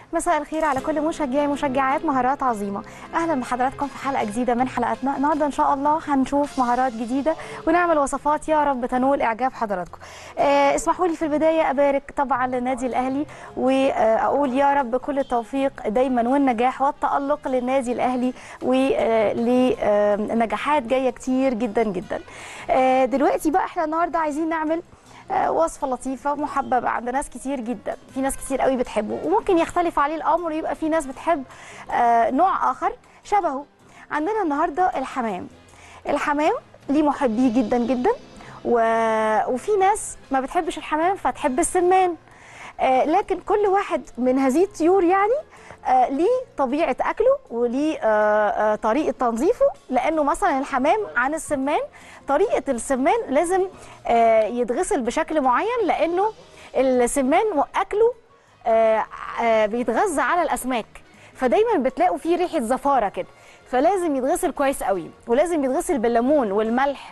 مساء الخير على كل مشجعي ومشجعات مهارات عظيمة. أهلا بحضراتكم في حلقة جديدة من حلقاتنا. النهاردة إن شاء الله هنشوف مهارات جديدة ونعمل وصفات يا رب تنول إعجاب حضراتكم. اسمحوا لي في البداية أبارك طبعا للنادي الأهلي وأقول يا رب كل التوفيق دايما والنجاح والتألق للنادي الأهلي ولنجاحات جاية كتير جدا جدا. دلوقتي بقى احنا النهاردة عايزين نعمل وصفة لطيفة محببة عند ناس كتير جدا، في ناس كتير قوي بتحبه وممكن يختلف عليه الأمر، يبقى في ناس بتحب نوع آخر شبهه. عندنا النهاردة الحمام ليه محبيه جدا جدا، وفي ناس ما بتحبش الحمام فتحب السمان، لكن كل واحد من هذه الطيور يعني ليه طبيعة أكله وليه طريقة تنظيفه، لأنه مثلا الحمام عن السمان طريقة السمان لازم يتغسل بشكل معين، لأنه السمان أكله بيتغذى على الأسماك، فدايما بتلاقوا فيه ريحة زفارة كده، فلازم يتغسل كويس قوي ولازم يتغسل بالليمون والملح.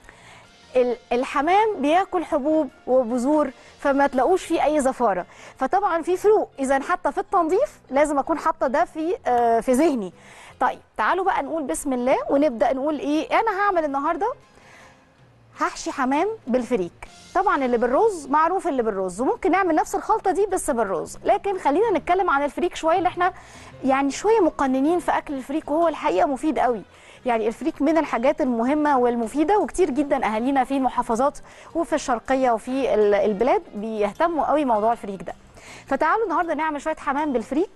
الحمام بياكل حبوب وبذور فما تلاقوش فيه اي زفاره، فطبعا في فروق، اذا حتى في التنظيف لازم اكون حاطه ده في ذهني. طيب تعالوا بقى نقول بسم الله ونبدا نقول ايه. انا هعمل النهارده هحشي حمام بالفريك، طبعا اللي بالرز معروف اللي بالرز، وممكن نعمل نفس الخلطه دي بس بالرز، لكن خلينا نتكلم عن الفريك شويه، اللي احنا يعني شويه مقننين في اكل الفريك وهو الحقيقه مفيد قوي. يعني الفريك من الحاجات المهمة والمفيدة، وكتير جدا أهالينا في المحافظات وفي الشرقية وفي البلاد بيهتموا قوي موضوع الفريك ده. فتعالوا النهاردة نعمل شوية حمام بالفريك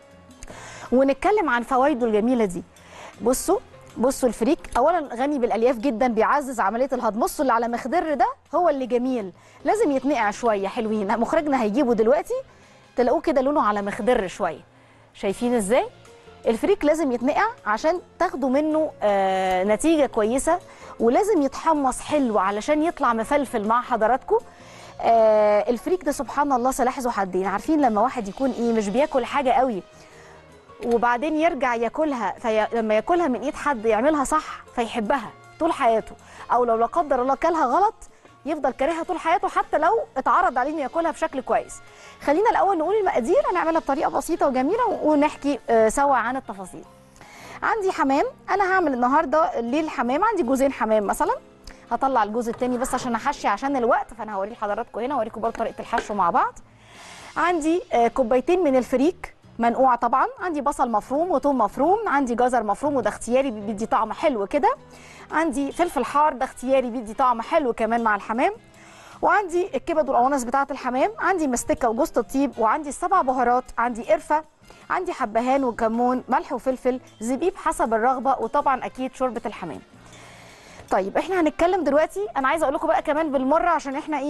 ونتكلم عن فوائده الجميلة دي. بصوا الفريك أولا غني بالألياف جدا، بيعزز عملية الهضم. بصوا اللي على مخدر ده هو اللي جميل، لازم يتنقع شوية حلوين، مخرجنا هيجيبه دلوقتي تلاقوه كده لونه على مخدر شوية. شايفين ازاي؟ الفريك لازم يتنقع عشان تاخدوا منه نتيجة كويسة، ولازم يتحمص حلو علشان يطلع مفلفل مع حضراتكم. الفريك ده سبحان الله سلاح ذو حدين. عارفين لما واحد يكون مش بياكل حاجة قوي وبعدين يرجع ياكلها، لما ياكلها من ايد حد يعملها صح فيحبها طول حياته، او لو لا قدر الله كلها غلط يفضل كارهها طول حياته حتى لو اتعرض عليه انه ياكلها بشكل كويس. خلينا الاول نقول المقادير، هنعملها بطريقه بسيطه وجميله ونحكي سوا عن التفاصيل. عندي حمام، انا هعمل النهارده للحمام عندي جوزين حمام مثلا، هطلع الجوز الثاني بس عشان احشي عشان الوقت، فانا هوريه لحضراتكم هنا، هوريكم برضه طريقه الحشو مع بعض. عندي كوبايتين من الفريك منقوع طبعا، عندي بصل مفروم وثوم مفروم، عندي جزر مفروم وده اختياري بيدي طعم حلو كده، عندي فلفل حار ده اختياري بيدي طعم حلو كمان مع الحمام، وعندي الكبد والقوانص بتاعه الحمام، عندي مستكه وجوز الطيب، وعندي السبع بهارات، عندي قرفه، عندي حبهان وكمون، ملح وفلفل، زبيب حسب الرغبه، وطبعا اكيد شوربه الحمام. طيب احنا هنتكلم دلوقتي، انا عايزه اقول لكم بقى كمان بالمره عشان احنا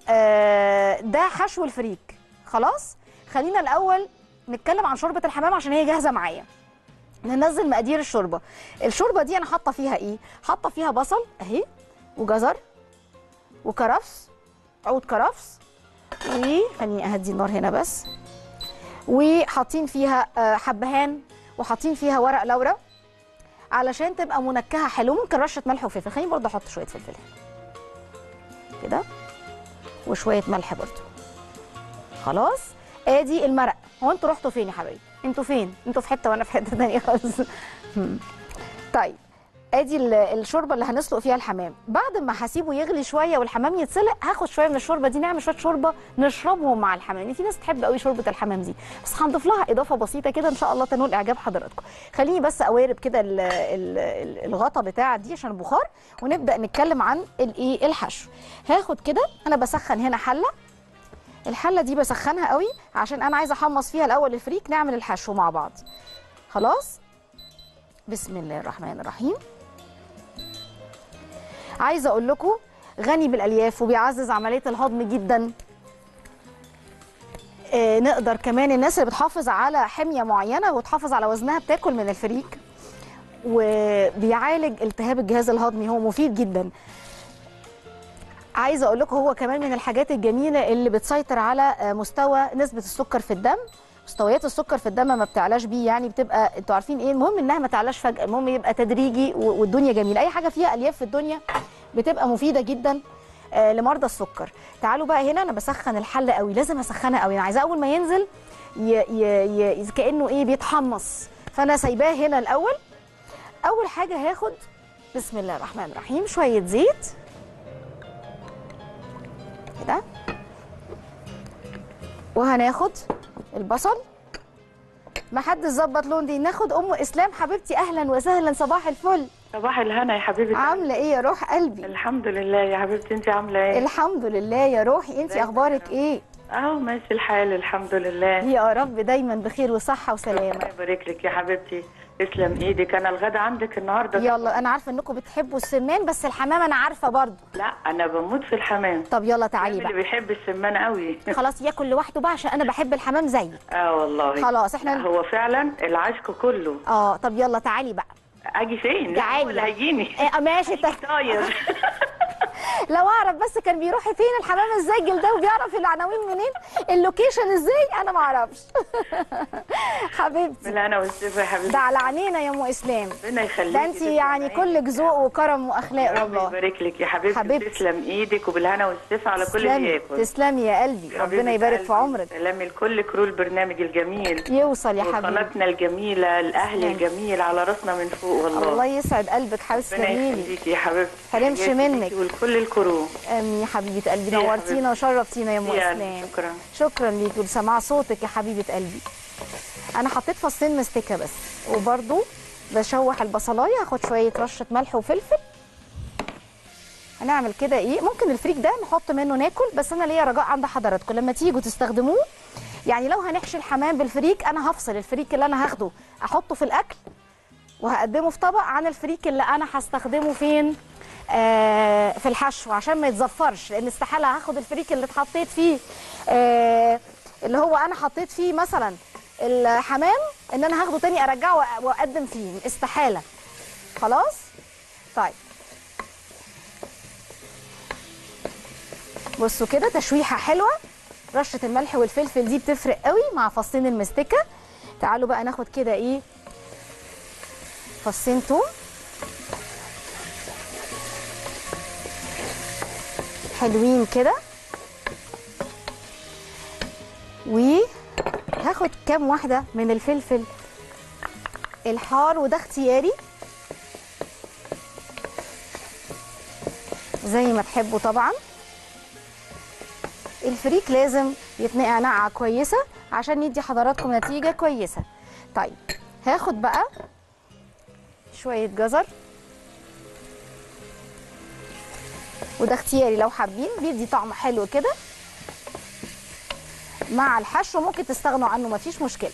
ده حشو الفريك خلاص. خلينا الاول نتكلم عن شوربه الحمام عشان هي جاهزه معايا. ننزل مقادير الشوربه. الشوربه دي انا حاطه فيها حاطه فيها بصل اهي، وجزر، وكرفس، عود كرفس، وخليني اهدي النار هنا بس، وحاطين فيها حبهان، وحاطين فيها ورق لورا علشان تبقى منكهه حلو، ممكن رشه ملح وفلفل، خليني برضه احط شويه فلفل كده وشويه ملح برضه. خلاص ادي المرق. هو انتوا رحتوا فين يا حبايبي؟ انتوا فين؟ انتوا في حته وانا في حته ثانيه خالص. طيب ادي الشوربه اللي هنسلق فيها الحمام. بعد ما هسيبه يغلي شويه والحمام يتسلق، هاخد شويه من الشوربه دي نعمل شويه شوربه نشربهم مع الحمام، يعني في ناس تحب قوي شوربه الحمام دي، بس هنضيف لها اضافه بسيطه كده ان شاء الله تنول اعجاب حضراتكم. خليني بس اوارب كده الغطا بتاع دي عشان البخار، ونبدا نتكلم عن الحشو. هاخد كده، انا بسخن هنا حله، الحله دي بسخنها قوي عشان انا عايزه احمص فيها الاول الفريك، نعمل الحشو مع بعض. خلاص بسم الله الرحمن الرحيم. عايزه اقول لكم غني بالالياف وبيعزز عمليه الهضم جدا. نقدر كمان الناس اللي بتحافظ على حميه معينه وتحافظ على وزنها بتاكل من الفريك، وبيعالج التهاب الجهاز الهضمي، هو مفيد جدا. عايزه اقول لكم هو كمان من الحاجات الجميله اللي بتسيطر على مستوى نسبه السكر في الدم. مستويات السكر في الدم ما بتعلاش بيه، يعني بتبقى انتوا عارفين المهم انها ما تعلاش فجاه، المهم يبقى تدريجي والدنيا جميله. اي حاجه فيها الياف في الدنيا بتبقى مفيده جدا لمرضى السكر. تعالوا بقى هنا، انا بسخن الحله قوي، لازم اسخنها قوي، انا عايزاه اول ما ينزل كانه ايه بيتحمص. فانا سايباه هنا الاول. اول حاجه هاخد بسم الله الرحمن الرحيم شويه زيت كده، وهناخد البصل. ما حد ظبط لون دي. ناخد ام اسلام حبيبتي، اهلا وسهلا، صباح الفل. صباح الهنا يا حبيبتي. عامله ايه يا روح قلبي؟ الحمد لله يا حبيبتي، انت عامله ايه؟ الحمد لله يا روحي، انت اخبارك ايه؟ اهو ماشي الحال الحمد لله. يا رب دايما بخير وصحه وسلامه. الله يبارك لك يا حبيبتي، تسلم ايدك. انا الغدا عندك النهارده. يلا انا عارفه انكم بتحبوا السمان، بس الحمام انا عارفه برضو. لا انا بموت في الحمام. طب يلا تعالي بقى. اللي بيحب السمان قوي. خلاص ياكل لوحده بقى عشان انا بحب الحمام زيك. والله. خلاص احنا هو فعلا العشق كله. طب يلا تعالي بقى. اجي فين؟ تعالي. هو اللي هيجيني. ماشي طاير. لو اعرف بس كان بيروح فين الحمام الزاجل ده، وبيعرف العناوين منين، اللوكيشن ازاي، انا ما اعرفش. حبيبتي. لا انا والسيف يا حبيبتي. ده على عينينا يا ام اسلام. ربنا يخليكي. ده انت يعني كلك ذوق وكرم واخلاق والله. ربنا يبارك لك يا حبيبتي. تسلم ايدك وبالهنا والسيف على كل اللي ياكل. تسلمي يا قلبي، ربنا يبارك في عمرك. سلامي لكل كرو البرنامج الجميل يوصل يا حبيبي، وقناتنا الجميله، الاهل الجميل على راسنا من فوق والله. الله يسعد قلبك حبيبتي، ربنا جميلي يخليكي يا حبيبتي، حرمش منك ولكل الكرو. امين يا حبيبه قلبي، نورتينا وشرفتينا يا ام اسلام. شكرا ليكي وسماع صوتك يا حبيبه قلبي. انا حطيت فصين مستكه بس، وبرده بشوح البصلايه، هاخد شويه رشه ملح وفلفل. هنعمل كده ايه، ممكن الفريك ده نحط منه ناكل، بس انا ليا رجاء عند حضراتكم لما تيجوا تستخدموه، يعني لو هنحشي الحمام بالفريك انا هفصل الفريك اللي انا هاخده احطه في الاكل وهقدمه في طبق عن الفريك اللي انا هستخدمه فين في الحشو، عشان ما يتزفرش، لان استحاله هاخد الفريك اللي اتحطيت فيه اللي هو انا حطيت فيه مثلا الحمام ان انا هاخده تاني ارجعه واقدم فيه، استحاله. خلاص طيب بصوا كده تشويحه حلوه، رشه الملح والفلفل دي بتفرق قوي مع فصين المستكه. تعالوا بقى ناخد كده ايه فصين توم حلوين كده، وهاخد كام واحده من الفلفل الحار، وده اختياري زي ما تحبوا طبعا. الفريك لازم يتنقع نقعه كويسه عشان يدي حضراتكم نتيجه كويسه. طيب هاخد بقى شويه جزر، وده اختياري لو حابين، بيدي طعم حلو كده مع الحشو، ممكن تستغنوا عنه مفيش مشكله.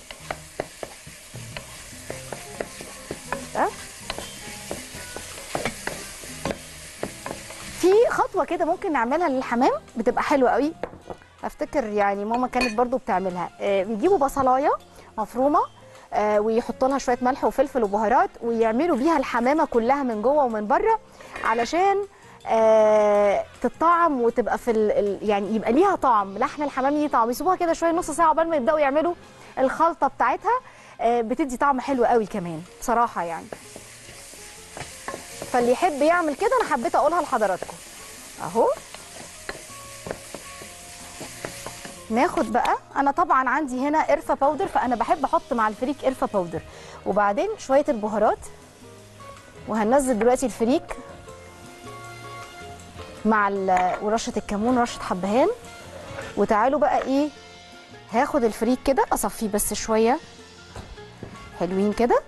في خطوه كده ممكن نعملها للحمام بتبقى حلوه قوي، افتكر يعني ماما كانت برضو بتعملها. بيجيبوا بصلايه مفرومه ويحطوا لها شويه ملح وفلفل وبهارات، ويعملوا بيها الحمامه كلها من جوه ومن بره علشان تطعم وتبقى في يعني يبقى ليها طعم، لحم الحمام ليه طعم. يسيبوها كده شويه نص ساعه قبل ما يبداوا يعملوا الخلطه بتاعتها، بتدي طعم حلو قوي كمان بصراحه يعني. فاللي يحب يعمل كده انا حبيت اقولها لحضراتكم اهو. ناخد بقى، انا طبعا عندي هنا قرفه باودر، فانا بحب احط مع الفريك قرفه باودر، وبعدين شويه البهارات، وهننزل دلوقتي الفريك مع ورشه الكمون ورشه حبهان. وتعالوا بقى ايه، هاخد الفريك كده اصفيه بس شويه حلوين كده،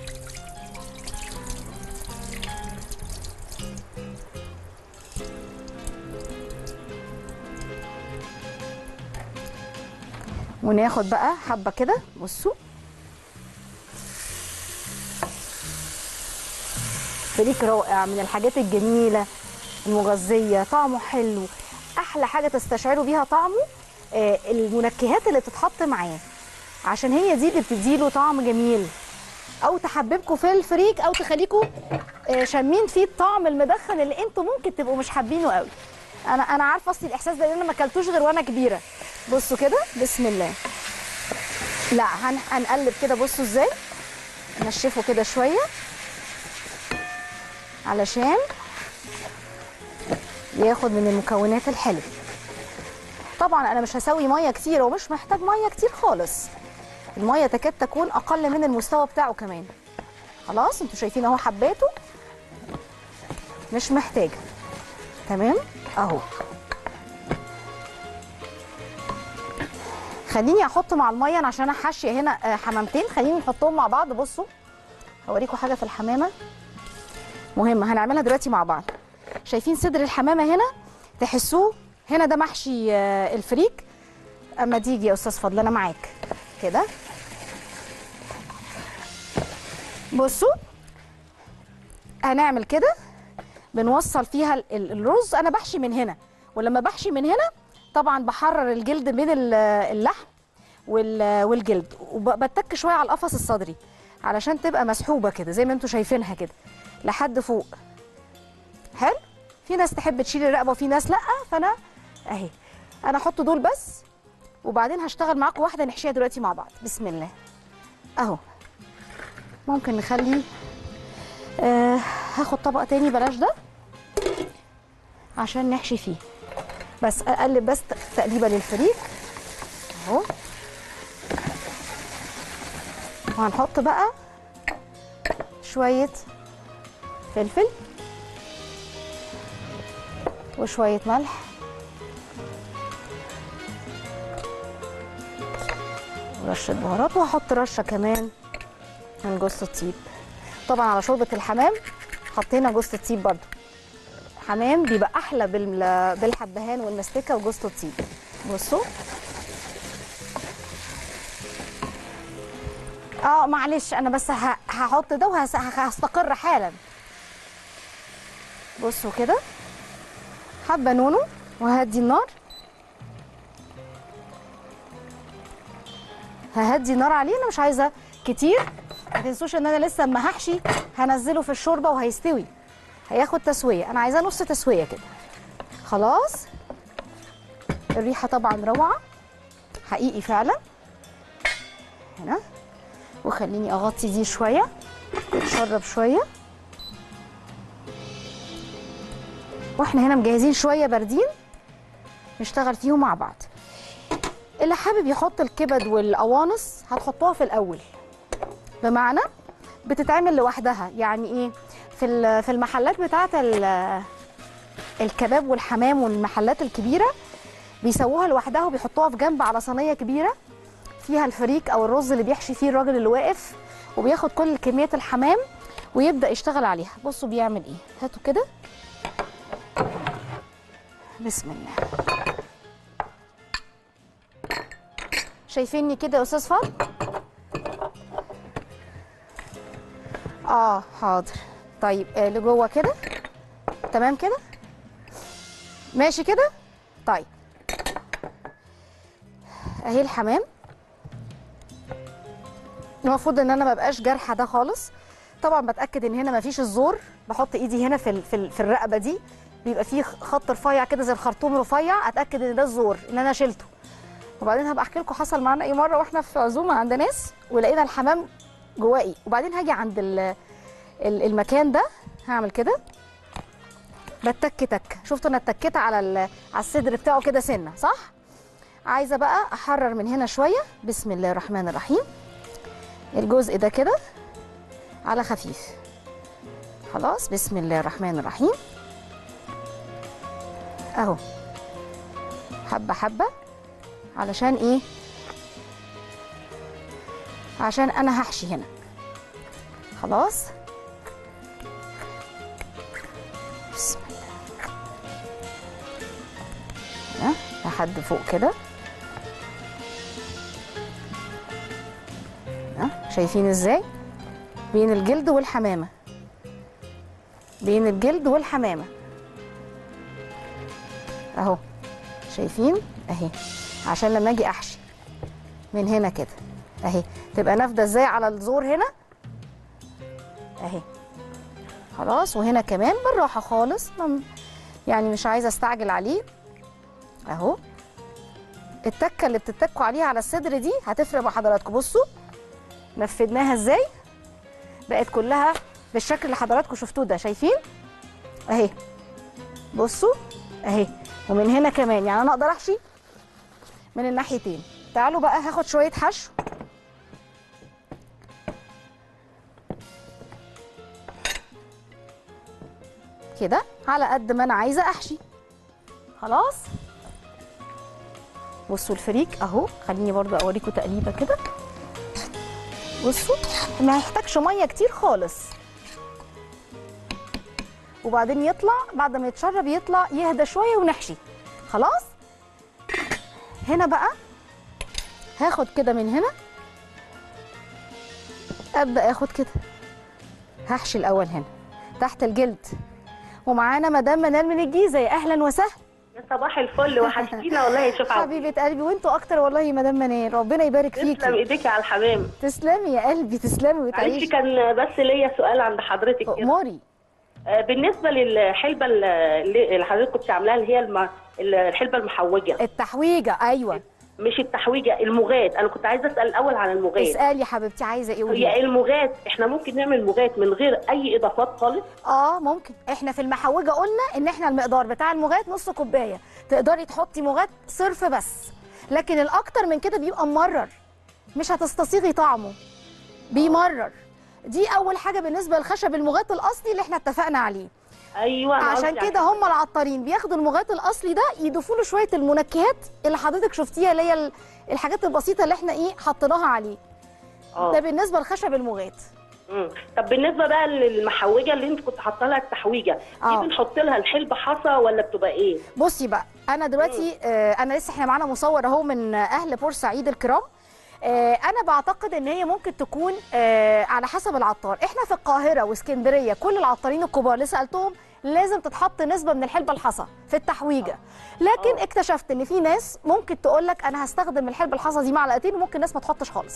وناخد بقى حبه كده. بصوا فريك رائع من الحاجات الجميله المغذيه، طعمه حلو. احلى حاجه تستشعروا بيها طعمه المنكهات اللي بتتحط معاه، عشان هي دي اللي بتديله طعم جميل، او تحببكم في الفريك، او تخليكم شامين فيه الطعم المدخن اللي انتم ممكن تبقوا مش حابينه قوي. انا عارفه اصلي الاحساس ده لان انا ما اكلتوش غير وانا كبيره. بصوا كده بسم الله. لا هنقلب كده، بصوا ازاي نشفه كده شويه علشان ياخد من المكونات الحلوه. طبعا انا مش هسوي ميه كتير ومش محتاج ميه كتير خالص، الميه تكاد تكون اقل من المستوى بتاعه كمان. خلاص انتوا شايفين اهو حباته مش محتاجه. تمام اهو. خليني احط مع الميه عشان انا حاشيه هنا حمامتين، خليني نحطهم مع بعض. بصوا هوريكم حاجه في الحمامه مهمه هنعملها دلوقتي مع بعض. شايفين صدر الحمامه هنا؟ تحسوه هنا ده محشي الفريك. اما تيجي يا استاذ فضل انا معاك كده. بصوا هنعمل كده، بنوصل فيها الرز. انا بحشي من هنا، ولما بحشي من هنا طبعا بحرر الجلد من اللحم والجلد، وبتك شويه على القفص الصدري علشان تبقى مسحوبه كده زي ما انتم شايفينها كده لحد فوق. حلو. في ناس تحب تشيل الرقبه وفي ناس لا، فانا اهي انا احط دول بس، وبعدين هشتغل معاكم واحده نحشيها دلوقتي مع بعض. بسم الله اهو. ممكن نخلي هاخد طبق تاني بلاش ده عشان نحشي فيه، بس اقلب بس تقليبه للفريك اهو. وهنحط بقى شويه فلفل وشويه ملح ورشه بهارات، وهحط رشه كمان من جوز الطيب. طبعا على شوربه الحمام حطينا جوز الطيب برضو. حمام بيبقى احلى بالحبهان والمستكه وجوز الطيب. بصوا معلش انا بس هحط ده وهستقر حالا. بصوا كده حبه نونو وهدي النار، ههدي النار عليه. انا مش عايزه كتير، ما تنسوش ان انا لسه اما هحشي هنزله في الشوربه وهيستوي، هياخد تسويه. انا عايزاه نص تسويه كده. خلاص. الريحه طبعا روعه حقيقي فعلا. هنا وخليني اغطي دي شويه تتشرب شويه، واحنا هنا مجهزين شويه باردين نشتغل فيهم مع بعض. اللي حابب يحط الكبد والقوانص هتحطوها في الاول، بمعنى بتتعمل لوحدها. يعني ايه؟ في المحلات بتاعه الكباب والحمام والمحلات الكبيره بيسووها لوحدها وبيحطوها في جنب على صينيه كبيره فيها الفريك او الرز اللي بيحشي فيه الراجل اللي واقف، وبياخد كل كميه الحمام ويبدا يشتغل عليها. بصوا بيعمل ايه. هاتوا كده بسم الله. شايفيني كده يا استاذ فاضل؟ حاضر. طيب لجوه كده تمام كده ماشي كده. طيب اهي الحمام. المفروض ان انا ما بقاش جارحه ده خالص. طبعا بتاكد ان هنا ما فيش الزور، بحط ايدي هنا في الرقبه دي بيبقى فيه خط رفيع كده زي الخرطوم رفيع، اتاكد ان ده الزور ان انا شلته. وبعدين هبقى احكي لكم حصل معانا ايه مره واحنا في عزومه عند ناس ولقينا الحمام جواه ايه. وبعدين هاجي عند المكان ده هعمل كده بتك. شفتوا انا اتكيت على الصدر بتاعه كده سنه صح. عايزه بقى احرر من هنا شويه. بسم الله الرحمن الرحيم. الجزء ده كده على خفيف. خلاص بسم الله الرحمن الرحيم اهو. حبه حبه. علشان ايه؟ عشان انا هحشي هنا. خلاص بسم الله لحد فوق كده. شايفين ازاي؟ بين الجلد والحمامه، بين الجلد والحمامه اهو. شايفين اهي، عشان لما اجي احشي من هنا كده اهي تبقى نافده ازاي على الزور هنا اهي. خلاص. وهنا كمان بالراحه خالص، يعني مش عايزه استعجل عليه اهو. التكه اللي بتتكوا عليها على الصدر دي هتفرق مع حضراتكم. بصوا نفدناها ازاي، بقت كلها بالشكل اللي حضراتكم شفتوه ده. شايفين اهي. بصوا اهي. ومن هنا كمان يعني انا اقدر احشي من الناحيتين. تعالوا بقى هاخد شويه حشو كده على قد ما انا عايزه احشي. خلاص بصوا الفريك اهو، خليني برضو اوريكم تقليبه كده. بصوا ما هيحتاجش ميه كتير خالص، وبعدين يطلع بعد ما يتشرب يطلع يهدى شويه ونحشي. خلاص هنا بقى هاخد كده من هنا، ابدا اخد كده هحشي الاول هنا تحت الجلد. ومعانا مدام منال من الجيزه، يا اهلا وسهلا. يا صباح الفل، وحشتينا والله يا شيخ عبد. حبيبه قلبي وانتوا اكتر والله يا مدام منال، ربنا يبارك فيكي. تسلم ايديكي على الحمام. تسلمي يا قلبي، تسلمي وتعيشي. معلش كان بس ليا سؤال عند حضرتك كده. اموري. بالنسبه للحلبه اللي حضرتك كنت عاملاها، اللي هي الحلبه المحوجه. التحويجه ايوه. مش التحويجه، المغات. انا كنت عايزه اسال الاول عن المغات. اسالي يا حبيبتي، عايزه ايه؟ هي المغات احنا ممكن نعمل مغات من غير اي اضافات خالص؟ ممكن. احنا في المحوجه قلنا ان احنا المقدار بتاع المغات نص كوبايه، تقدري تحطي مغات صرف بس، لكن الاكتر من كده بيبقى ممرر، مش هتستصيغي طعمه، بيمرر. دي اول حاجه بالنسبه للخشب المغات الاصلي اللي احنا اتفقنا عليه. ايوه عشان كده هم العطارين بياخدوا المغات الاصلي ده يضيفوا له شويه المنكهات اللي حضرتك شفتيها، اللي هي الحاجات البسيطه اللي احنا حطيناها عليه. ده بالنسبه لخشب المغات. طب بالنسبه بقى للمحوجه اللي انت كنت حاطه لها التحويجه دي، بنحط لها الحلبه حصى ولا بتبقى ايه؟ بصي بقى انا دلوقتي انا لسه احنا معانا مصور اهو من اهل بورسعيد الكرام. انا بعتقد ان هي ممكن تكون على حسب العطار. احنا في القاهره واسكندريه كل العطارين الكبار اللي سالتهم لازم تتحط نسبه من الحلبه الحصى في التحويجه، لكن اكتشفت ان في ناس ممكن تقول لك انا هستخدم الحلبه الحصى دي معلقتين، وممكن ناس ما تحطش خالص.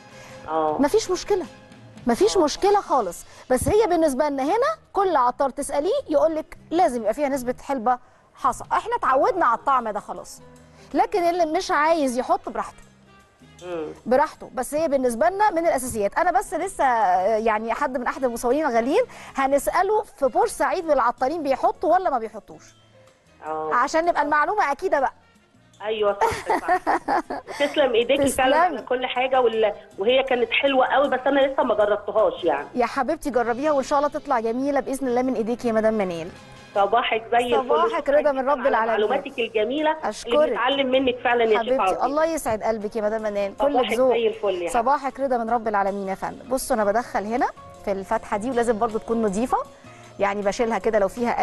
مفيش مشكله، مفيش مشكله خالص. بس هي بالنسبه لنا هنا كل عطار تساليه يقول لك لازم يبقى فيها نسبه حلبه حصى. احنا اتعودنا على الطعم ده خلاص، لكن اللي مش عايز يحط براحته، براحته. بس هي بالنسبه لنا من الاساسيات. انا بس لسه يعني حد من احد المصورين الغاليين هنساله في بورسعيد والعطارين بيحطوا ولا ما بيحطوش، عشان نبقى المعلومه اكيده بقى. ايوه صح. تسلم ايديكي فعلا على كل حاجه، وهي كانت حلوه قوي، بس انا لسه ما جربتهاش يعني. يا حبيبتي جربيها وان شاء الله تطلع جميله باذن الله من ايديكي يا مدام منال. صباحك زي الفل. صباحك رضا من رب العالمين. معلوماتك الجميله أشكرك. اللي بنتعلم منك فعلا يا شيخ حبيبتي. الله يسعد قلبك يا مدام منال، كلك ذوق. زي الفل يا صباحك رضا من رب العالمين يا فندم. بصوا انا بدخل هنا في الفتحه دي، ولازم برضو تكون نظيفه، يعني بشيلها كده لو فيها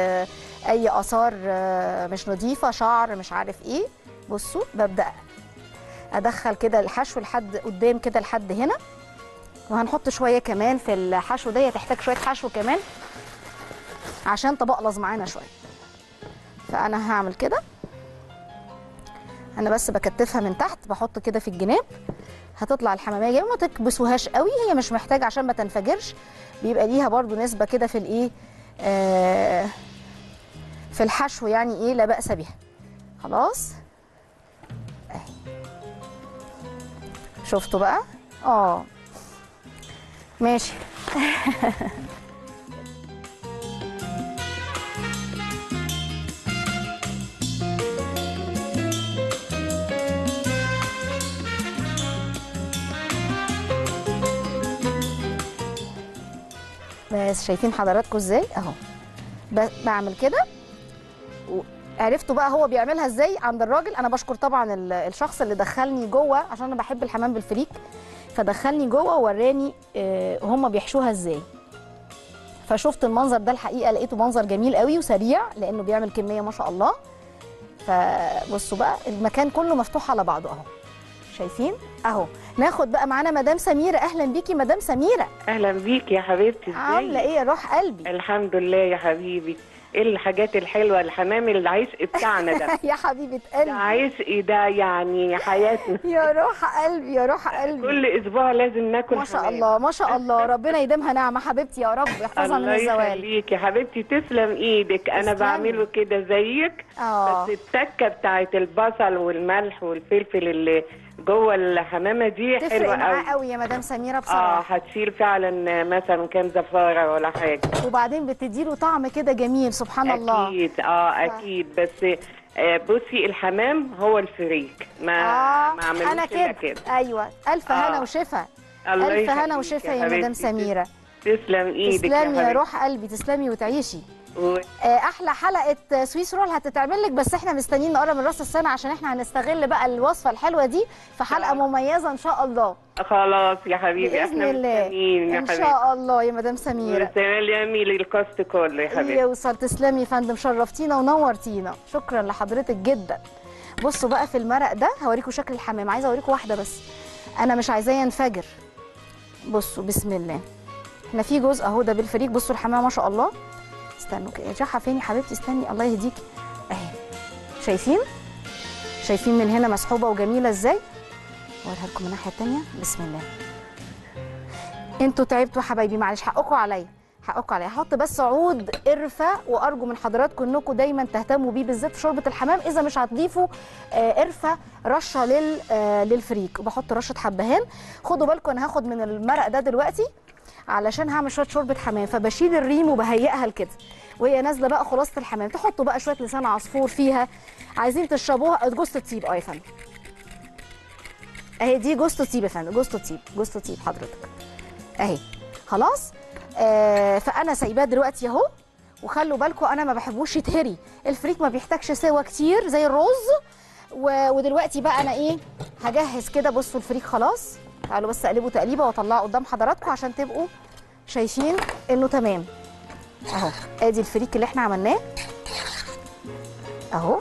اي اثار مش نظيفه، شعر مش عارف ايه. بصوا ببدا ادخل كده الحشو لحد قدام كده لحد هنا، وهنحط شويه كمان في الحشو ده، تحتاج شويه حشو كمان عشان تبقلظ معانا شويه. فانا هعمل كده، انا بس بكتفها من تحت، بحط كده في الجناب، هتطلع الحماميه. ما تكبسوهاش قوي، هي مش محتاجه عشان ما تنفجرش، بيبقى ليها برضو نسبه كده في الايه في الحشو، يعني لا باس بها. خلاص اهي شفتوا بقى. ماشي. بس شايفين حضراتكم ازاي اهو بعمل كده. عرفتوا بقى هو بيعملها ازاي عند الراجل. انا بشكر طبعا الشخص اللي دخلني جوه، عشان انا بحب الحمام بالفريك، فدخلني جوه ووراني هم بيحشوها ازاي. فشفت المنظر ده، الحقيقه لقيته منظر جميل قوي وسريع، لانه بيعمل كميه ما شاء الله. فبصوا بقى المكان كله مفتوح على بعضه اهو، شايفين اهو. ناخد بقى معانا مدام سميره. اهلا بيكي مدام سميره. اهلا بيكي يا حبيبتي. ازاي عامله ايه يا روح قلبي؟ الحمد لله يا حبيبي. ايه الحاجات الحلوه، الحمام العشق بتاعنا ده. يا حبيبه قلبي، ده عشق ده يعني حياتنا. يا روح قلبي يا روح قلبي. كل اسبوع لازم ناكل ما شاء حمام. الله ما شاء الله، ربنا يديمها نعمه حبيبتي يا رب، يحفظها من الزوال. الله يخليكي يا حبيبتي، تسلم ايدك. انا بعمله كده زيك. بس التكه بتاعت البصل والملح والفلفل اللي جوه الحمامه دي حلوه قوي. تفرق معاه قوي يا مدام سميره بصراحه. هتشيل فعلا مثلا كام زفاره ولا حاجه، وبعدين بتديله طعم كده جميل سبحان الله. اكيد اكيد. بس بصي الحمام هو الفريك، ما عملوش انا كده. ايوه الف هنا وشفا. الف هنا وشفا يا مدام سميره. تسلم ايدك. تسلمي يا روح قلبي، تسلمي وتعيشي. احلى حلقه سويس رول هتتعمل لك، بس احنا مستنيين نقرب من راس السنه عشان احنا هنستغل بقى الوصفه الحلوه دي في حلقه مميزه ان شاء الله. خلاص يا حبيبي، بإذن احنا الله. مستنيين يا حبيبي ان شاء الله يا مدام سميره. تسلمي للكاست كله يا حبيبي. يوصل. تسلمي يا فندم، شرفتينا ونورتينا، شكرا لحضرتك جدا. بصوا بقى في المرق ده هوريكم شكل الحمام، عايزه اوريكم واحده بس، انا مش عايزاه ينفجر. بصوا بسم الله، احنا في جزء اهو ده بالفريك. بصوا الحمام ما شاء الله. استنوا كده، جحا فين يا حبيبتي؟ استني الله يهديكي اهي. شايفين من هنا مسحوبه وجميله ازاي؟ اوريها لكم من الناحيه الثانيه. بسم الله. انتوا تعبتوا حبايبي، معلش حقكم عليا. هحط بس عود قرفه، وارجو من حضراتكم انكم دايما تهتموا بيه بالذات في شوربه الحمام. اذا مش هتضيفوا قرفه رشه للفريك، وبحط رشه حبهان. خدوا بالكم انا هاخد من المرق ده دلوقتي علشان هعمل شويه شوربه حمام، فبشيل الريم وبهيئها لكده وهي نازله بقى خلاصه الحمام. تحطوا بقى شويه لسان عصفور فيها، عايزين تشربوها جوز الطيب. يا فندم اهي دي جوز الطيب يا فندم، جوز الطيب حضرتك اهي. خلاص فانا سايباه دلوقتي اهو. وخلوا بالكم انا ما بحبوش يتهري، الفريك ما بيحتاجش سوا كتير زي الرز. ودلوقتي بقى انا ايه هجهز كده. بصوا الفريك خلاص، تعالوا بس اقلبه تقليبه واطلعه قدام حضراتكم عشان تبقوا شايفين انه تمام اهو. ادي الفريك اللي احنا عملناه اهو،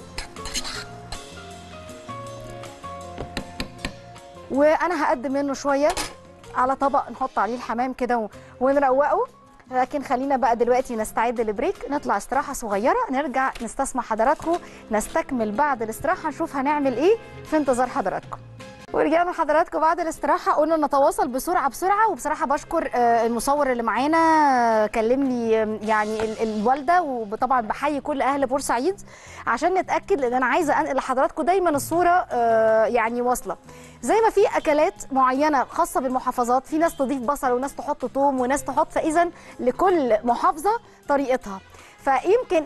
وانا هقدم منه شويه على طبق نحط عليه الحمام كده ونروقه. لكن خلينا بقى دلوقتي نستعد للبريك، نطلع استراحه صغيره، نرجع نستسمع حضراتكم، نستكمل بعد الاستراحه نشوف هنعمل ايه في انتظار حضراتكم. ورجعنا لحضراتكم بعد الاستراحه. قلنا نتواصل بسرعه، وبصراحه بشكر المصور اللي معانا كلمني يعني الوالده، وطبعا بحيي كل اهل بورسعيد عشان نتاكد، لان انا عايزه انقل لحضراتكم دايما الصوره يعني واصله. زي ما في اكلات معينه خاصه بالمحافظات، في ناس تضيف بصل وناس تحط ثوم وناس تحط، فاذا لكل محافظه طريقتها. فيمكن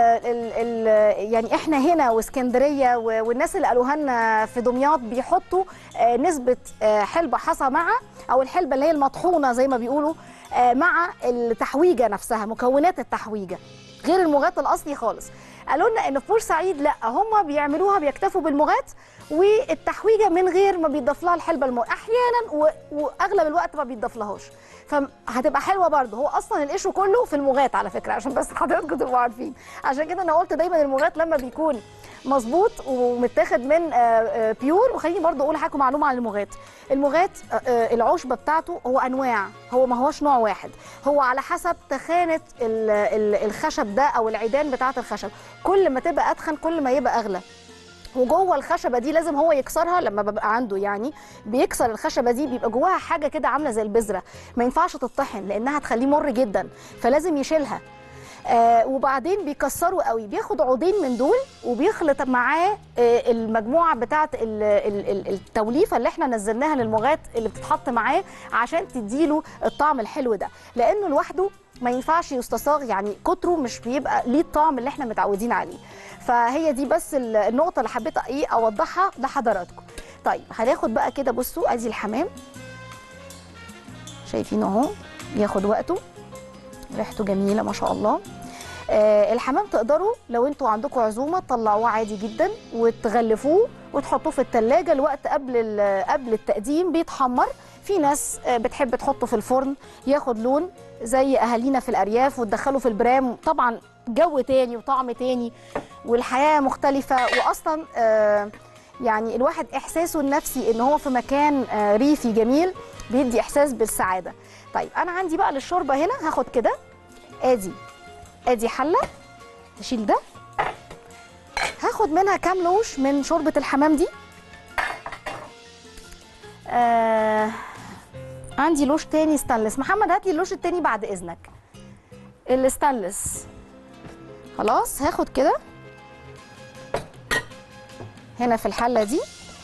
يعني احنا هنا واسكندريه والناس اللي قالوها لنا في دمياط بيحطوا نسبه حلبه حصى مع، او الحلبه اللي هي المطحونه زي ما بيقولوا، مع التحويجه نفسها، مكونات التحويجه غير المغات الاصلي خالص. قالوا لنا ان في بورسعيد لا، هم بيعملوها بيكتفوا بالمغات والتحويجه من غير ما بيضاف لها الحلبه احيانا، واغلب الوقت ما بيضاف لهاش، فهتبقى حلوه برده. هو اصلا القشو كله في المغات على فكره، عشان بس حضراتكم تبقوا عارفين. عشان كده انا قلت دايما المغات لما بيكون مظبوط ومتاخد من بيور. وخليني برده اقول لحضراتكم معلومه عن المغات. المغات العشبه بتاعته هو انواع، هو ما هوش نوع واحد، هو على حسب تخانه الخشب ده او العيدان بتاعه الخشب. كل ما تبقى اتخن كل ما يبقى اغلى. وجوه الخشبه دي لازم هو يكسرها، لما ببقى عنده يعني بيكسر الخشبه دي بيبقى جواها حاجه كده عامله زي البذره، ما ينفعش تطحن لانها هتخليه مر جدا، فلازم يشيلها. وبعدين بيكسروا قوي، بياخد عودين من دول وبيخلط معاه المجموعه بتاعه التوليفه اللي احنا نزلناها للمغات اللي بتتحط معاه عشان تديله الطعم الحلو ده، لانه لوحده ما ينفعش يستصاغ، يعني كتره مش بيبقى ليه الطعم اللي احنا متعودين عليه. فهي دي بس النقطه اللي حبيت اوضحها لحضراتكم. طيب هناخد بقى كده، بصوا ادي الحمام شايفينه اهو، بياخد وقته، ريحته جميله ما شاء الله. الحمام تقدروا لو انتوا عندكم عزومه تطلعوه عادي جدا وتغلفوه وتحطوه في الثلاجه لوقت قبل التقديم بيتحمر. في ناس بتحب تحطه في الفرن ياخد لون زي اهالينا في الارياف، وتدخله في البرام، طبعا جو تاني وطعم تاني والحياه مختلفه. واصلا يعني الواحد احساسه النفسي ان هو في مكان ريفي جميل بيدي احساس بالسعاده. طيب انا عندي بقى للشوربه هنا هاخد كده، ادي حله هشيل ده، هاخد منها كام لوش من شوربه الحمام دي. عندي لوش تاني ستانلس. محمد هات لي اللوش التاني بعد اذنك، الستانلس. خلاص هاخد كده هنا في الحله دي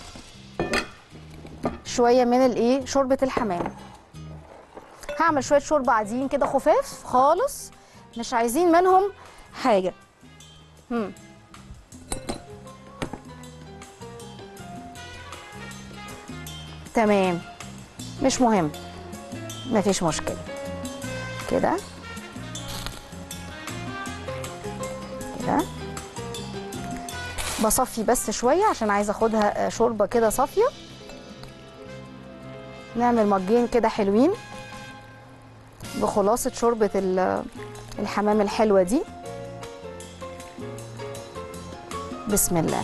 شويه من شوربه الحمام. هعمل شويه شوربه عاديين كده خفاف خالص، مش عايزين منهم حاجه. تمام، مش مهم، مفيش مشكله كده. كده. بصفي بس شويه عشان عايزه اخدها شوربه كده صافيه. نعمل مجين كده حلوين بخلاصه شوربه الحمام الحلوه دي. بسم الله.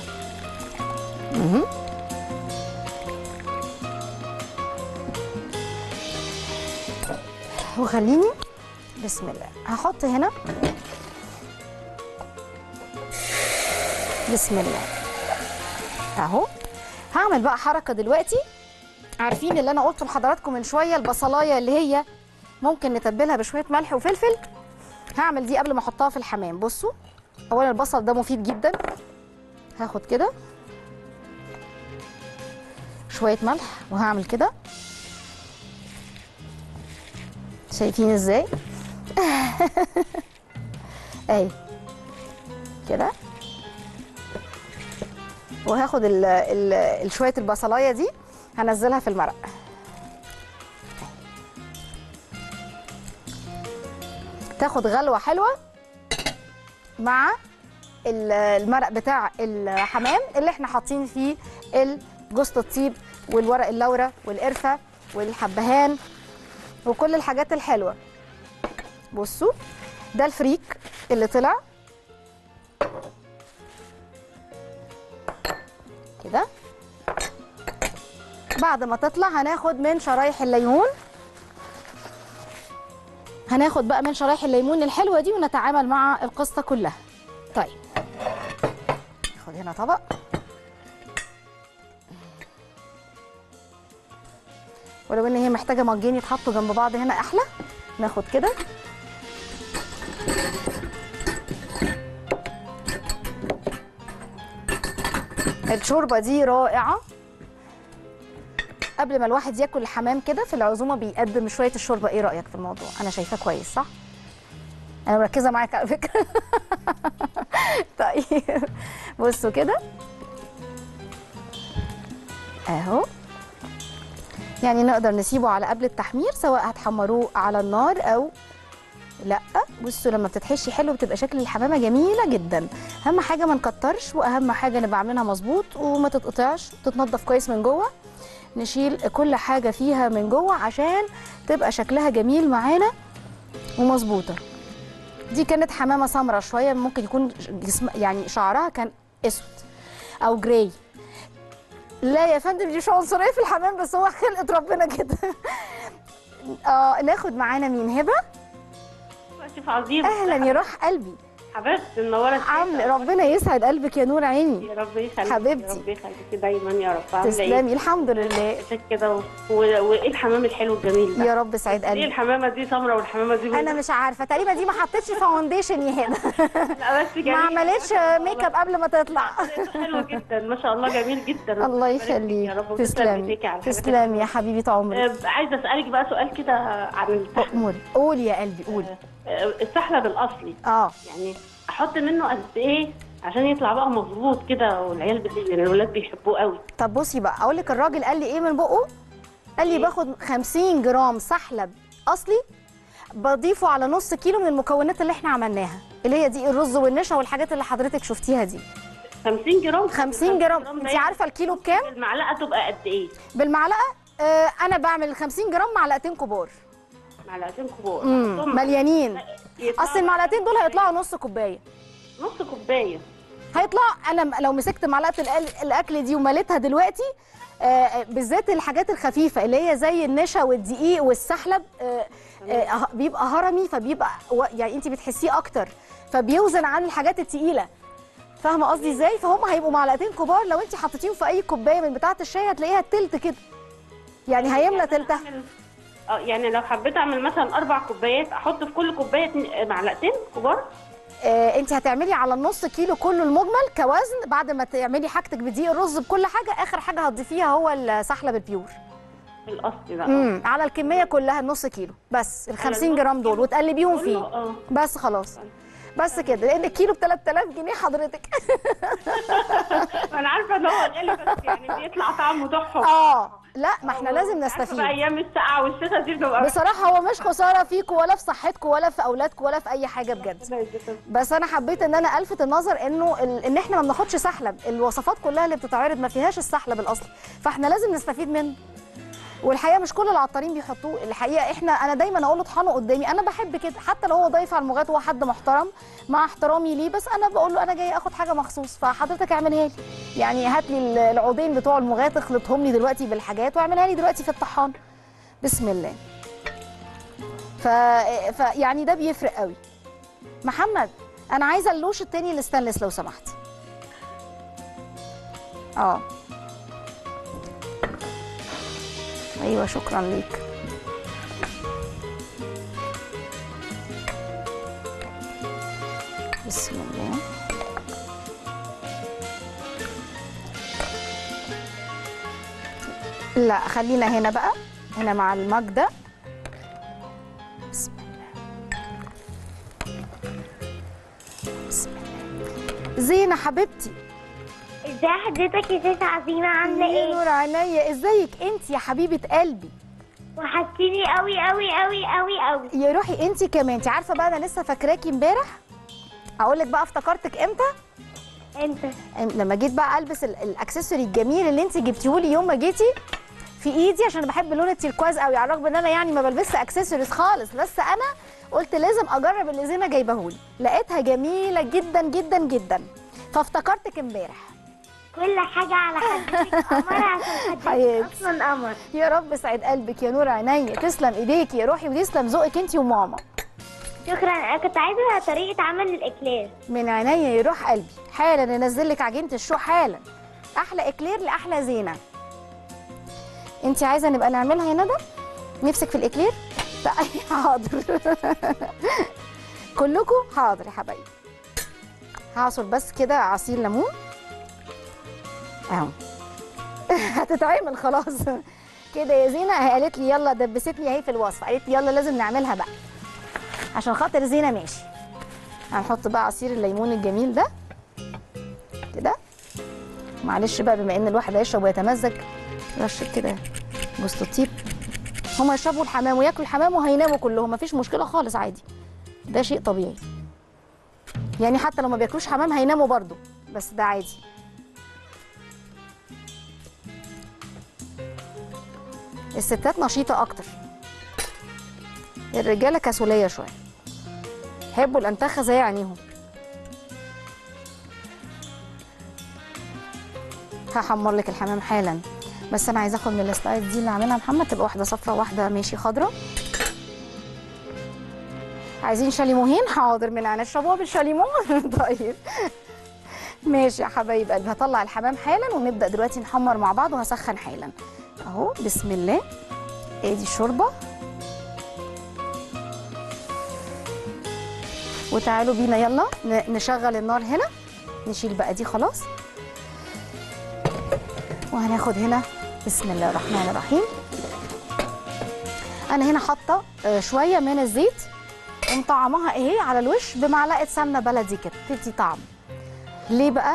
وخليني بسم الله هحط هنا بسم الله اهو. هعمل بقى حركه دلوقتي. عارفين اللي انا قلته لحضراتكم من شويه، البصلايه اللي هي ممكن نتبلها بشويه ملح وفلفل. هعمل دي قبل ما احطها في الحمام. بصوا، اولا البصل ده مفيد جدا. هاخد كده شويه ملح وهعمل كده. شايفين ازاي؟ اهي كده. وهاخد شويه البصلايه دي هنزلها في المرق. تاخد غلوه حلوه مع المرق بتاع الحمام اللي احنا حاطين فيه جوز الطيب والورق اللورة والقرفه والحبهان وكل الحاجات الحلوه. بصوا ده الفريك اللي طلع كده. بعد ما تطلع هناخد من شرايح الليمون. هناخد بقى من شرايح الليمون الحلوه دي ونتعامل مع القصه كلها. طيب ناخد هنا طبق. ولو ان هي محتاجه مجين يتحطوا جنب بعض هنا احلى. ناخد كده الشوربه دي رائعه. قبل ما الواحد ياكل الحمام كده في العزومه بيقدم شويه الشوربه. ايه رايك في الموضوع؟ انا شايفاه كويس صح؟ انا مركزه معاك على فكره. طيب بصوا كده اهو. يعني نقدر نسيبه على قبل التحمير سواء هتحمروه على النار او لا. بصوا لما بتتحشي حلو بتبقى شكل الحمامه جميله جدا. اهم حاجه ما نكترش، واهم حاجه نبقى عاملينها مظبوط وما تتقطعش، تتنضف كويس من جوه. نشيل كل حاجه فيها من جوه عشان تبقى شكلها جميل معانا ومظبوطه. دي كانت حمامه سمراء شويه، ممكن يكون جسم يعني شعرها كان اسود او جراي. لا يا فندم دي مش عنصريه في الحمام، بس هو خلقه ربنا كده. ناخد معانا مين؟ هبه. شيف عظيم. اهلا يا روح قلبي حبيبتي منوره. ربنا يسعد قلبك يا نور عيني. يا رب يخليكي حبيبتي. يا رب يخليكي دايما يا رب. تسلمي. الحمد لله كده. وايه الحمام الحلو الجميل ده؟ يا رب سعيد قلبي. ايه الحمامه دي سمراء والحمامه دي انا مش عارفه، تقريبا دي ما حطتش فاونديشن يا هبه. لا بس جميل. ما عملتش ميك اب قبل ما تطلع. حلو جدا ما شاء الله، جميل جدا. الله يخليك. تسلمي تسلمي يا حبيبه عمري. عايزه اسالك بقى سؤال كده عن قولي يا قلبي قولي. السحلب الاصلي يعني احط منه قد ايه عشان يطلع بقى مظبوط كده والعيال يعني الولاد بيحبوه قوي؟ طب بصي بقى اقول لك الراجل قال لي ايه من بقه. قال لي باخد 50 جرام سحلب اصلي بضيفه على نص كيلو من المكونات اللي احنا عملناها، اللي هي دي الرز والنشا والحاجات اللي حضرتك شفتيها دي. 50 جرام. 50 جرام. انت عارفه الكيلو بكام؟ المعلقه تبقى قد ايه؟ بالمعلقه انا بعمل 50 جرام معلقتين كبار. معلقتين كبار مليانين. اصل المعلقتين دول هيطلعوا نص كوبايه. نص كوبايه هيطلع. انا لو مسكت معلقه الاكل دي ومليتها دلوقتي بالذات الحاجات الخفيفه اللي هي زي النشا والدقيق والسحلب بيبقى هرمي، فبيبقى يعني انت بتحسيه اكتر، فبيوزن عن الحاجات التقيله. فاهمه قصدي ازاي؟ فهم هيبقوا معلقتين كبار. لو انت حطيتيهم في اي كوبايه من بتاعه الشاي هتلاقيها تلت كده، يعني هيملى تلتها. يعني لو حبيت اعمل مثلا 4 كوبايات احط في كل كوبايه معلقتين كبار. انت هتعملي على النص كيلو كله المجمل كوزن، بعد ما تعملي حاجتك بدقيق الرز بكل حاجه، اخر حاجه هتضيفيها هو السحلب البيور الاصلي بقى. على الكميه كلها النص كيلو بس، ال 50 جرام دول وتقلبيهم فيه بس خلاص. بس كده، لان الكيلو ب 3000 جنيه حضرتك. انا عارفه ان هو غالي بس يعني بيطلع طعمه تحفه. لا ما احنا لازم نستفيد. ايام السقعه والشتا دي بنبقى بصراحه هو مش خساره فيكم ولا في صحتكم ولا في اولادكم ولا في اي حاجه بجد. بس انا حبيت ان انا الفت النظر انه ان احنا ما بناخدش سحلب، الوصفات كلها اللي بتتعرض ما فيهاش السحلب الاصلي، فاحنا لازم نستفيد منه. والحقيقه مش كل العطارين بيحطوه، الحقيقه انا دايما اقول له اطحنه قدامي، انا بحب كده حتى لو هو ضيف على المغات، هو حد محترم مع احترامي ليه، بس انا بقول له انا جاي اخد حاجه مخصوص فحضرتك اعملها لي، يعني هات لي العودين بتوع المغات اخلطهم لي دلوقتي بالحاجات واعملها لي دلوقتي في الطحان. بسم الله. يعني ده بيفرق قوي. محمد انا عايزه اللوش التاني الستانلس لو سمحت. ايوه شكرا ليك. بسم الله. لا خلينا هنا بقى، هنا مع المج ده. بسم الله. بسم الله. زينة حبيبتي. ازي حضرتك يا ست عظيمه، عامله ايه؟ يا نور عينيا، ازيك انت يا حبيبه قلبي؟ وحشتيني قوي قوي قوي قوي قوي يا روحي انت كمان. انت عارفه بقى انا لسه فاكراكي امبارح، اقول لك بقى افتكرتك امتى؟ لما جيت بقى البس الاكسسوري الجميل اللي انت جبتيه لي يوم ما جيتي في ايدي، عشان بحب لون التيركواز قوي، على الرغم ان انا يعني ما بلبسش اكسسوارز خالص، بس انا قلت لازم اجرب اللي زينه جايبهولي، لقيتها جميله جدا جدا جدا فافتكرتك امبارح. كل حاجه على حضرتك قمر، عشان حضرتك اصلا قمر. يا رب سعد قلبك يا نور عينيا، تسلم ايديكي يا روحي وتسلم ذوقك انت وماما. شكرا. انا كنت عايزه طريقه عمل الاكلير. من عينيا يا روح قلبي، حالا ننزل لك عجينه الشو حالا. احلى اكلير لاحلى زينه. انت عايزه نبقى نعملها يا ندى؟ نفسك في الاكلير؟ حاضر. كلكم حاضر يا حبايبي. هعصر بس كده عصير ليمون اهو. هتتعمل خلاص كده يا زينه. قالت لي يلا، دبستني اهي في الوصفه، قالت لي يلا لازم نعملها بقى عشان خاطر زينه. ماشي، هنحط بقى عصير الليمون الجميل ده كده. معلش بقى بما ان الواحد هيشرب ويتمزج، رشه كده جوز الطيب. هما يشربوا الحمام وياكلوا الحمام وهيناموا كلهم، مفيش مشكله خالص، عادي، ده شيء طبيعي. يعني حتى لو ما بياكلوش حمام هيناموا برضو، بس ده عادي. الستات نشيطه اكتر، الرجاله كسوليه شويه، يحبوا الانتخه زي عينيهم. هحمر لك الحمام حالا، بس انا عايزه اخد من السلايد دي اللي عاملها محمد، تبقى واحده صفرا واحده ماشي خضراء. عايزين شاليموهين؟ حاضر، من عنا اشربوها بالشاليمو. طيب ماشي يا حبايب قلبي. هطلع الحمام حالا ونبدا دلوقتي نحمر مع بعض، وهسخن حالا اهو. بسم الله. ادي الشوربه، وتعالوا بينا يلا نشغل النار هنا. نشيل بقى دي خلاص، وهناخد هنا بسم الله الرحمن الرحيم. انا هنا حاطه شويه من الزيت ومطعماها اهي على الوش بمعلقه سمنه بلدي كده، تدي طعم. ليه بقى؟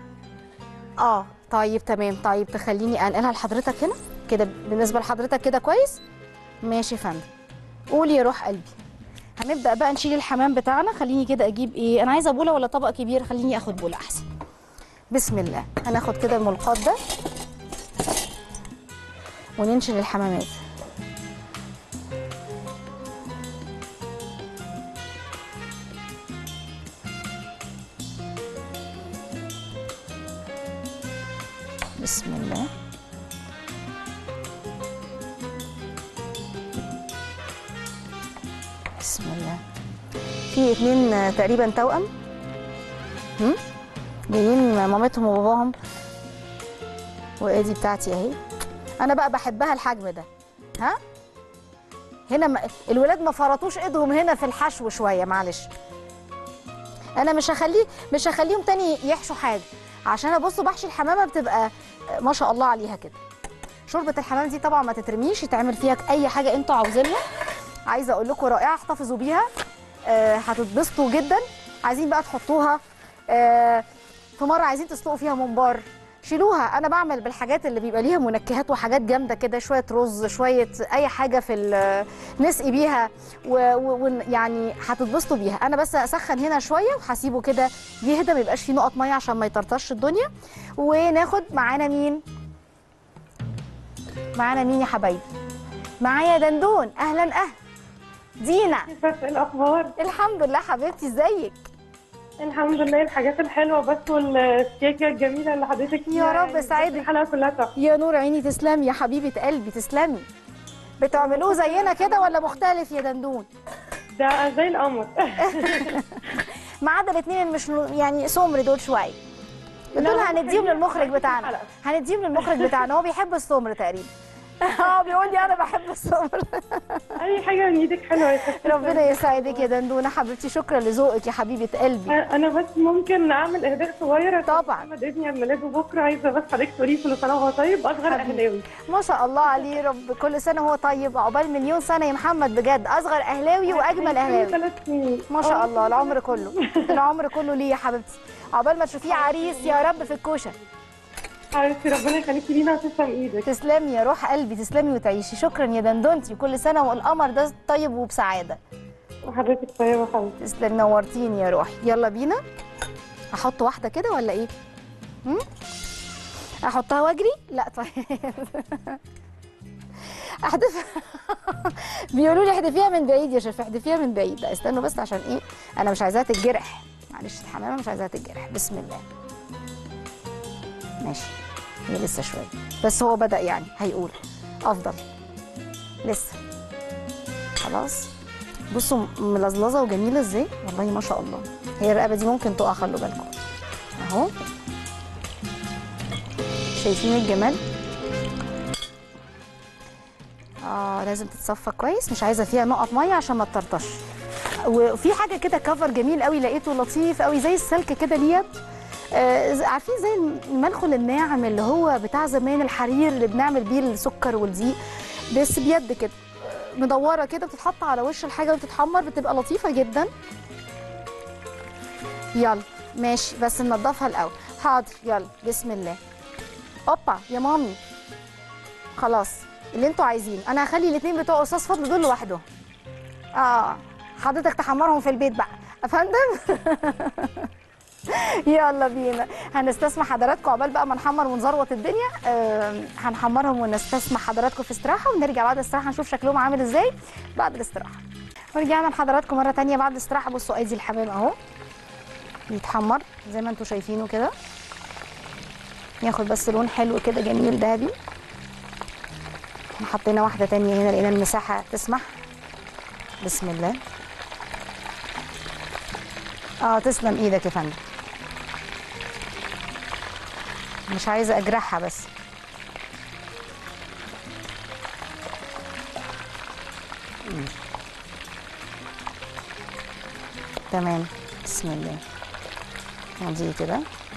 طيب تمام. طيب تخليني انقلها لحضرتك هنا كده، بالنسبه لحضرتك كده كويس؟ ماشي يا فندم، قولي يا روح قلبي. هنبدا بقى نشيل الحمام بتاعنا. خليني كده اجيب ايه، انا عايزه بوله ولا طبق كبير؟ خليني اخد بوله احسن. بسم الله. هناخد كده الملقاط ده وننشل الحمامات. بسم الله. بسم الله. في اتنين تقريبا توأم جايين، مامتهم وباباهم، وادي بتاعتي اهي. انا بقى بحبها الحجم ده. ها هنا الولاد ما فرطوش ايدهم هنا في الحشو شويه، معلش. انا مش هخليهم تاني يحشوا حاجه، عشان ابصوا بحشي الحمامه بتبقى ما شاء الله عليها كده. شوربه الحمام دي طبعا ما تترميش، يتعمل فيها اي حاجه انتوا عاوزينها. عايزه اقول لكم رائعه، احتفظوا بيها، هتتبسطوا جدا. عايزين بقى تحطوها في مره، عايزين تسلقوا فيها ممبار، شيلوها. انا بعمل بالحاجات اللي بيبقى ليها منكهات وحاجات جامده كده، شويه رز، شويه اي حاجه في نسقي بيها ويعني هتتبسطوا بيها. انا بس اسخن هنا شويه وهسيبه كده يهدى، ما يبقاش فيه نقط ميه عشان ما يطرطش الدنيا. وناخد معانا مين؟ معانا مين يا حبايبي؟ معايا دندون. اهلا دينا. ايه الاخبار؟ الحمد لله حبيبتي، ازيك؟ الحمد لله. الحاجات الحلوه بس والكيكه الجميله اللي حضرتك يا رب سعيدك. الحلقه كلها تحفه. يا نور عيني، تسلمي يا حبيبه قلبي، تسلمي. بتعملوه زينا كده ولا مختلف يا دندون؟ ده زي القمر. ما عدا الاثنين مش يعني سمر دول شويه. دول هنديهم للمخرج بتاعنا، هنديهم للمخرج بتاعنا، هو بيحب السمر تقريبا. بيقول لي انا بحب السمر. اي حاجه من ايدك حلوه يا ستي. ربنا يسعدك يا دندونه حبيبتي، شكرا لذوقك يا حبيبه قلبي. انا بس ممكن اعمل اهداء صغيره؟ طبعا. محمد ابني عيد ميلاده بكره، عايزه بس حضرتك تقولي كل سنه وهو طيب، اصغر اهلاوي. ما شاء الله عليه، رب كل سنه وهو طيب، عقبال مليون سنه يا محمد، بجد اصغر اهلاوي واجمل اهلاوي. 3 سنين ما شاء الله، العمر كله العمر كله ليه يا حبيبتي، عقبال ما تشوفيه عريس يا رب في الكوشه. حبيبتي ربنا يخليكي لينا وتسلم ايدك. تسلمي يا روح قلبي، تسلمي وتعيشي. شكرا يا دندونتي، كل سنه والقمر ده طيب وبسعاده. وحضرتك طيبه حبيبتي. تسلمي، نورتيني يا روحي. يلا بينا. احط واحده كده ولا ايه؟ احطها واجري؟ لا طيب. احدف. بيقولوا لي احدفيها من بعيد يا شيف، احدفيها من بعيد. لا استنوا بس عشان ايه، انا مش عايزاها تتجرح، معلش الحمامه مش عايزاها تتجرح. بسم الله. ماشي، هي لسه شويه بس، هو بدأ يعني هيقول افضل لسه. خلاص بصوا ملزلزه وجميله ازاي، والله ما شاء الله. هي الرقبه دي ممكن تقع، خلوا بالكم اهو. شايفين الجمال؟ لازم تتصفى كويس، مش عايزه فيها نقط ميه عشان ما تطرطش. وفي حاجه كده كفر جميل قوي لقيته لطيف قوي زي السلك كده ليد، عارفين زي المنخل الناعم اللي هو بتاع زمان، الحرير اللي بنعمل بيه السكر والدقيق، بس بيد كده مدوره كده، بتتحط على وش الحاجه وتتحمر، بتبقى لطيفه جدا. يلا ماشي، بس ننضفها الاول. حاضر، يلا بسم الله. اوبا يا مامي، خلاص اللي انتوا عايزينه. انا هخلي الاثنين بتوع استاذ فضل دول لوحدهم. حضرتك تحمرهم في البيت بقى يا فندم. يلا بينا، هنستسمح حضراتكم عقبال بقى ما نحمر ونزروط الدنيا. هنحمرهم ونستسمح حضراتكم في استراحه، ونرجع بعد الاستراحه نشوف شكلهم عامل ازاي بعد الاستراحه. ورجعنا لحضراتكم مره ثانيه بعد الاستراحه. بصوا ادي الحمام اهو يتحمر زي ما انتم شايفينه كده، ياخد بس لون حلو كده جميل ذهبي. حطينا واحده ثانيه هنا لقينا المساحه تسمح. بسم الله. تسلم ايدك يا فندم، مش عايزه اجرحها بس. تمام، بسم الله. ودي كده،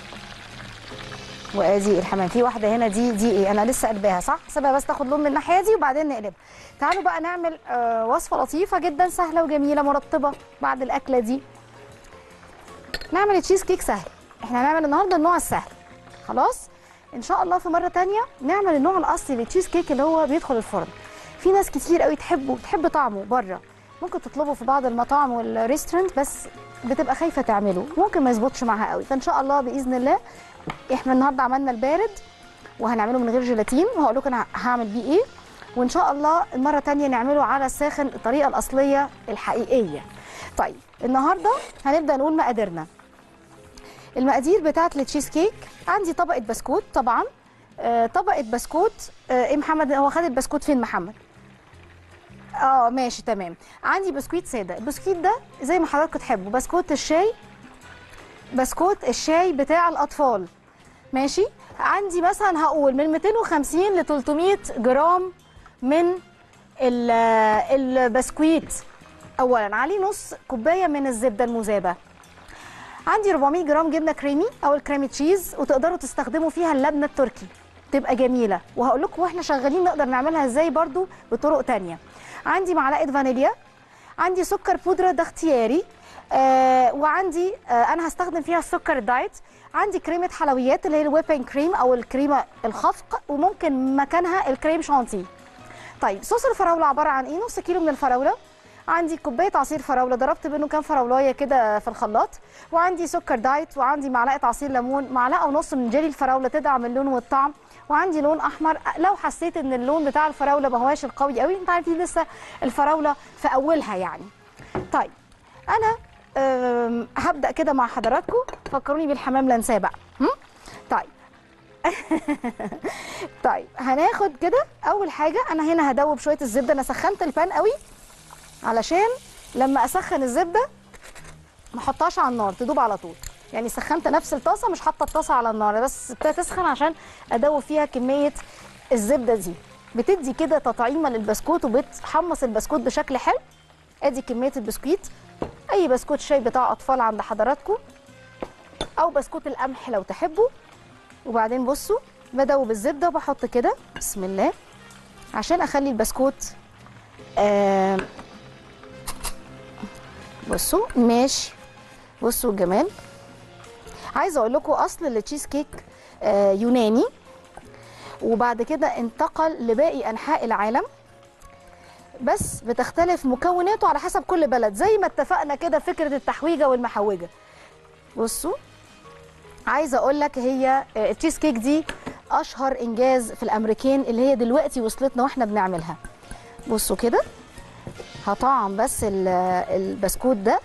وادي الحمام. في واحده هنا دي ايه، انا لسه قلباها صح، سيبها بس تاخد لون من الناحيه دي وبعدين نقلبها. تعالوا بقى نعمل وصفه لطيفه جدا سهله وجميله مرطبه بعد الاكله دي. نعمل تشيز كيك سهل. احنا هنعمل النهارده النوع السهل، خلاص ان شاء الله في مره تانية نعمل النوع الاصلي للتشيز كيك اللي هو بيدخل الفرن. في ناس كتير قوي تحب طعمه بره، ممكن تطلبه في بعض المطاعم والريستورانت، بس بتبقى خايفه تعمله، ممكن ما يظبطش معاها قوي. فان شاء الله باذن الله احنا النهارده عملنا البارد وهنعمله من غير جيلاتين، وهقول لكم انا هعمل بيه ايه، وان شاء الله المره الثانيه نعمله على الساخن الطريقه الاصليه الحقيقيه. طيب النهارده هنبدا نقول مقاديرنا. المقادير بتاعه التشيز كيك، عندي طبقه بسكوت طبعا، طبقه بسكوت. ايه محمد، هو خد البسكوت فين محمد؟ ماشي تمام. عندي بسكويت ساده، البسكويت ده زي ما حضراتكم تحبوا، بسكوت الشاي، بسكوت الشاي بتاع الاطفال، ماشي. عندي مثلا هقول من 250 ل 300 جرام من البسكويت. اولا عليه نص كوبايه من الزبده المذابه. عندي 400 جرام جبنه كريمي او الكريمي تشيز، وتقدروا تستخدموا فيها اللبنه التركي تبقى جميله، وهقول لكم واحنا شغالين نقدر نعملها ازاي برضو بطرق تانية. عندي معلقه فانيليا، عندي سكر بودره ده اختياري، وعندي انا هستخدم فيها السكر الدايت. عندي كريمه حلويات اللي هي الويبنج كريم او الكريمه الخفق، وممكن مكانها الكريم شانتيه. طيب صوص الفراوله عباره عن ايه؟ نص كيلو من الفراوله، عندي كوبايه عصير فراوله ضربت منه كام فراولايه كده في الخلاط، وعندي سكر دايت، وعندي معلقه عصير ليمون، معلقه ونص من جيلي الفراوله تدعم اللون والطعم، وعندي لون احمر لو حسيت ان اللون بتاع الفراوله ما هواش القوي قوي، انت عارفين لسه الفراوله في اولها يعني. طيب انا هبدا كده مع حضراتكم، فكروني بالحمام لا انساه بقى. طيب طيب هناخد كده اول حاجه، انا هنا هدوب شويه الزبده. انا سخنت البان قوي علشان لما اسخن الزبده ما احطهاش على النار تدوب على طول، يعني سخنت نفس الطاسه مش حاطه الطاسه على النار، بس ابتدت تسخن عشان ادوب فيها كميه الزبده دي. بتدي كده تطعيمه للبسكوت وبتحمص البسكوت بشكل حلو. ادي كميه البسكويت، اي بسكوت شاي بتاع اطفال عند حضراتكم او بسكوت القمح لو تحبوا. وبعدين بصوا بدوب الزبده وبحط كده بسم الله عشان اخلي البسكوت بصوا ماشي. بصوا الجمال. عايزه اقول لكم اصل التشيز كيك يوناني، وبعد كده انتقل لباقي انحاء العالم، بس بتختلف مكوناته على حسب كل بلد، زي ما اتفقنا كده فكره التحويجه والمحوجه. بصوا عايزه اقول لك هي التشيز كيك دي اشهر انجاز في الامريكان اللي هي دلوقتي وصلتنا واحنا بنعملها. بصوا كده هطعم بس البسكوت ده،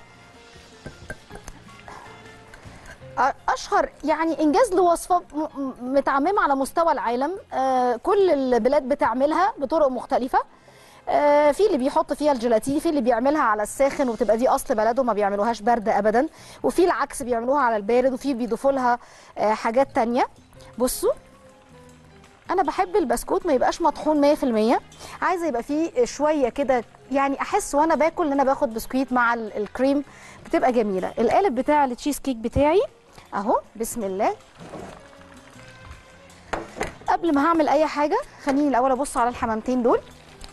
اشهر يعني انجاز لوصفه متعممه على مستوى العالم. كل البلاد بتعملها بطرق مختلفه. في اللي بيحط فيها الجيلاتين، في اللي بيعملها على الساخن وتبقى دي اصل بلده ما بيعملوهاش بارده ابدا، وفي العكس بيعملوها على البارد، وفي بيضيفوا لها حاجات تانية. بصوا انا بحب البسكوت ما يبقاش مطحون 100%، عايزه يبقى فيه شويه كده يعني احس وانا باكل ان انا باخد بسكويت مع الكريم، بتبقى جميله. القالب بتاع التشيز كيك بتاعي اهو بسم الله. قبل ما هعمل اي حاجه خليني الاول ابص على الحمامتين دول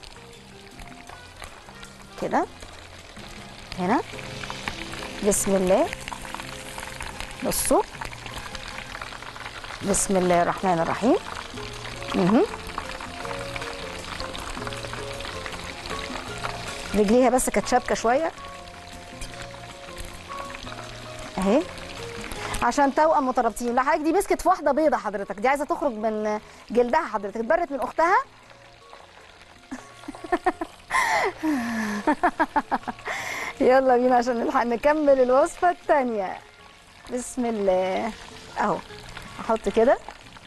كده هنا بسم الله. بصوا بسم الله الرحمن الرحيم. رجليها بس كانت شابكه شويه اهي عشان توأم مترابطين. لا حضرتك دي مسكت في واحده بيضه، حضرتك دي عايزه تخرج من جلدها، حضرتك اتبرت من اختها. يلا بينا عشان نلحق نكمل الوصفه الثانيه. بسم الله اهو احط كده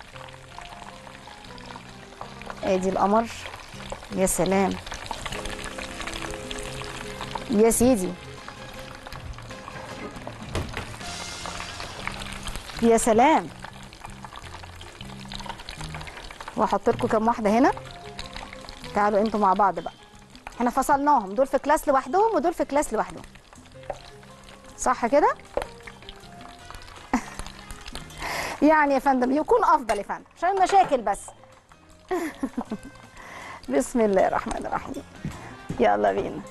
ادي القمر. يا سلام يا سيدي يا سلام. واحط لكم كام واحده هنا. تعالوا انتوا مع بعض بقى، احنا فصلناهم، دول في كلاس لوحدهم ودول في كلاس لوحدهم، صح كده؟ يعني يا فندم يكون افضل يا فندم عشان المشاكل بس. بسم الله الرحمن الرحيم. يلا بينا.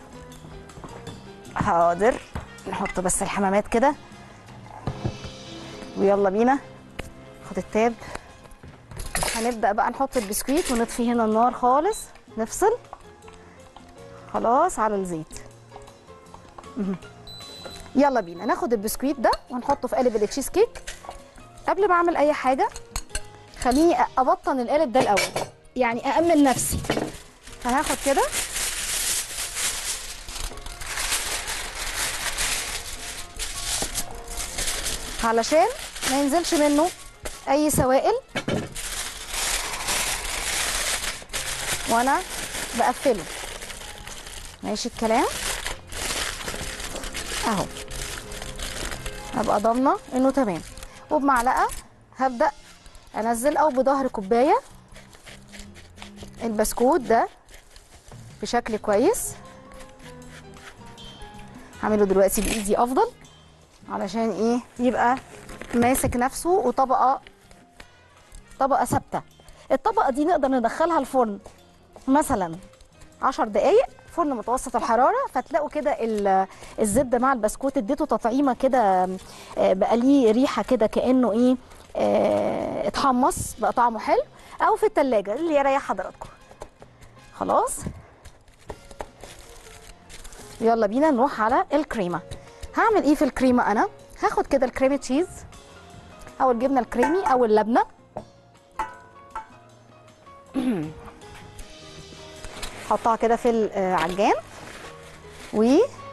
حاضر نحط بس الحمامات كده ويلا بينا. خد التاب. هنبدأ بقى نحط البسكويت ونطفي هنا النار خالص، نفصل خلاص على الزيت. يلا بينا ناخد البسكويت ده ونحطه في قالب التشيز كيك. قبل ما اعمل اي حاجه خليني ابطن القالب ده الاول، يعني أأمن نفسي. فهاخد كده علشان ما ينزلش منه اي سوائل وانا بقفله. ماشي الكلام اهو، هبقى ضامنه انه تمام. وبمعلقه هبدا انزل او بظهر كوبايه البسكوت ده بشكل كويس. هعمله دلوقتي بايدي افضل علشان ايه يبقى ماسك نفسه وطبقه ثابته. الطبقه دي نقدر ندخلها الفرن مثلا 10 دقايق فرن متوسط الحراره، فتلاقوا كده الزبده مع البسكوت اديته تطعيمه كده، بقى ليه ريحه كده كانه ايه، اتحمص بقى طعمه حلو، او في التلاجة اللي يريح حضراتكم. خلاص يلا بينا نروح على الكريمه. هعمل ايه في الكريمه؟ انا هاخد كده الكريمه تشيز او الجبنه الكريمي او اللبنه، حطها كده في العجان و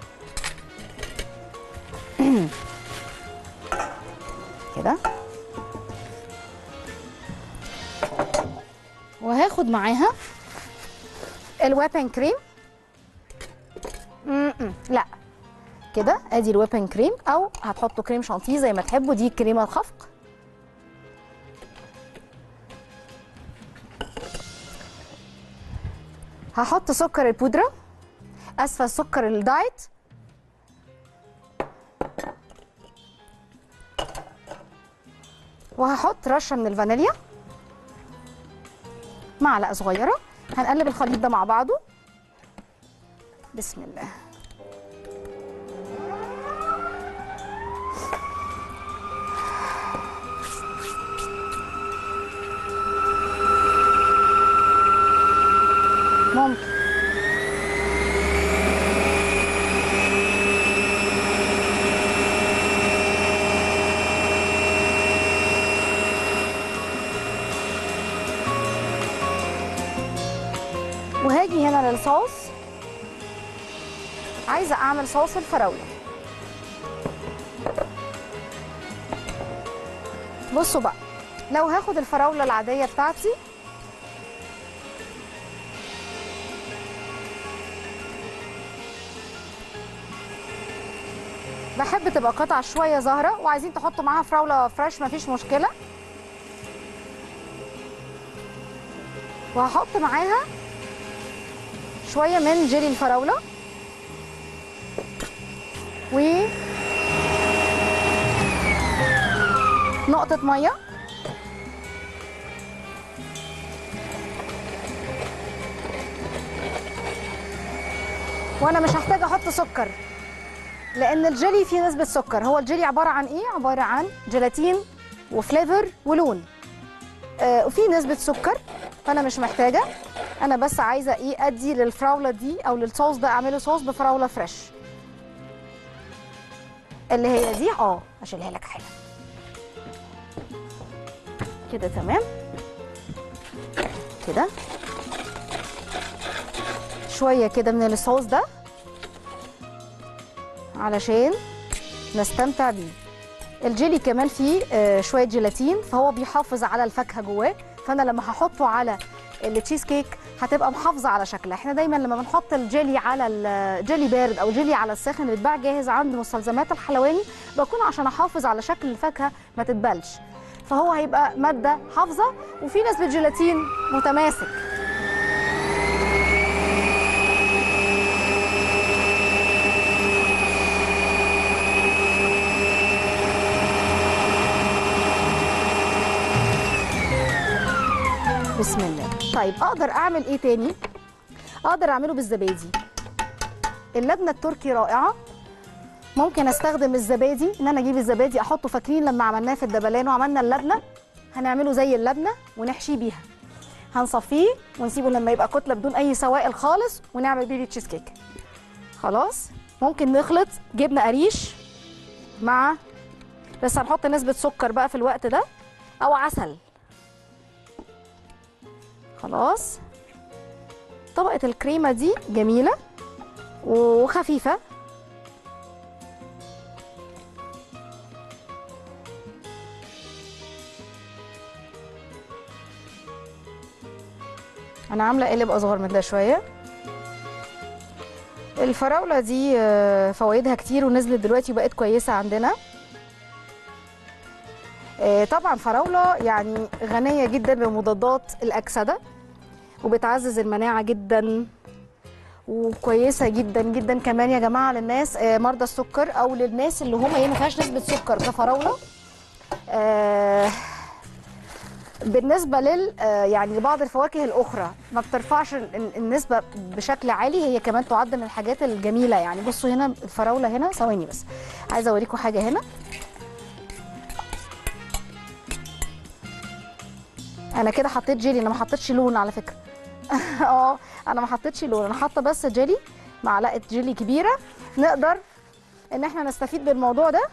كده، وهاخد معاها الويبنج كريم. لا كده ادي الويبنج كريم، او هتحطوا كريم شانتيه زي ما تحبوا، دي كريمه الخفق. هحط سكر البودره، اسفه سكر الدايت، وهحط رشه من الفانيليا، معلقه صغيره. هنقلب الخليط ده مع بعضه. بسم الله. ممكن وهاجي هنا للصوص. عايزه اعمل صوص الفراوله. بصوا بقى، لو هاخد الفراوله العاديه بتاعتي بحب تبقى قطع شويه زهره، وعايزين تحطوا معاها فراوله فريش مفيش مشكله. وهحط معاها شويه من جيلي الفراوله و نقطه ميه، وانا مش هحتاج احط سكر لان الجيلي فيه نسبه سكر. هو الجيلي عباره عن ايه؟ عباره عن جيلاتين وفليفر ولون، وفي نسبه سكر، فانا مش محتاجه. انا بس عايزه ايه، ادي للفراوله دي او للصوص ده اعمله صوص بفراوله فريش اللي هي دي. اشيلها لك حالا كده. تمام كده، شويه كده من الصوص ده علشان نستمتع بيه. الجيلي كمان فيه شويه جيلاتين، فهو بيحافظ على الفاكهه جواه، فانا لما هحطه على التشيز كيك هتبقى محافظه على شكلها. احنا دايما لما بنحط الجيلي على الجيلي بارد او جيلي على الساخن اللي بيتباع جاهز عند مستلزمات الحلواني، بكون عشان احافظ على شكل الفاكهه ما تتبلش، فهو هيبقى ماده حافظه وفي نسبه جيلاتين متماسك. بسم الله. طيب اقدر اعمل ايه تاني؟ اقدر اعمله بالزبادي. اللبنه التركي رائعه. ممكن استخدم الزبادي، ان انا اجيب الزبادي احطه. فاكرين لما عملناه في الدبلان وعملنا اللبنه؟ هنعمله زي اللبنه ونحشيه بيها. هنصفيه ونسيبه لما يبقى كتله بدون اي سوائل خالص، ونعمل بيه تشيز كيك. خلاص. ممكن نخلط جبنه قريش مع، بس هنحط نسبه سكر بقى في الوقت ده، او عسل. خلاص. طبقة الكريمة دي جميلة وخفيفة. أنا عاملة قالب أصغر من ده شوية. الفراولة دي فوائدها كتير ونزلت دلوقتي وبقت كويسة عندنا. طبعا فراولة يعني غنية جدا بمضادات الأكسدة، وبتعزز المناعة جدا، وكويسة جدا جدا كمان يا جماعة للناس مرضى السكر، أو للناس اللي هم ما فيهاش نسبة سكر كفراولة. بالنسبه يعني لبعض الفواكه الاخرى ما بترفعش النسبه بشكل عالي، هي كمان تعد من الحاجات الجميله. يعني بصوا هنا الفراوله هنا، ثواني بس عايزه اوريكم حاجه هنا. انا كده حطيت جيلي، انا ما حطيتش لون على فكره. انا ما حطيتش لون، انا حاطه بس جيلي، معلقه جيلي كبيره. نقدر ان احنا نستفيد بالموضوع ده.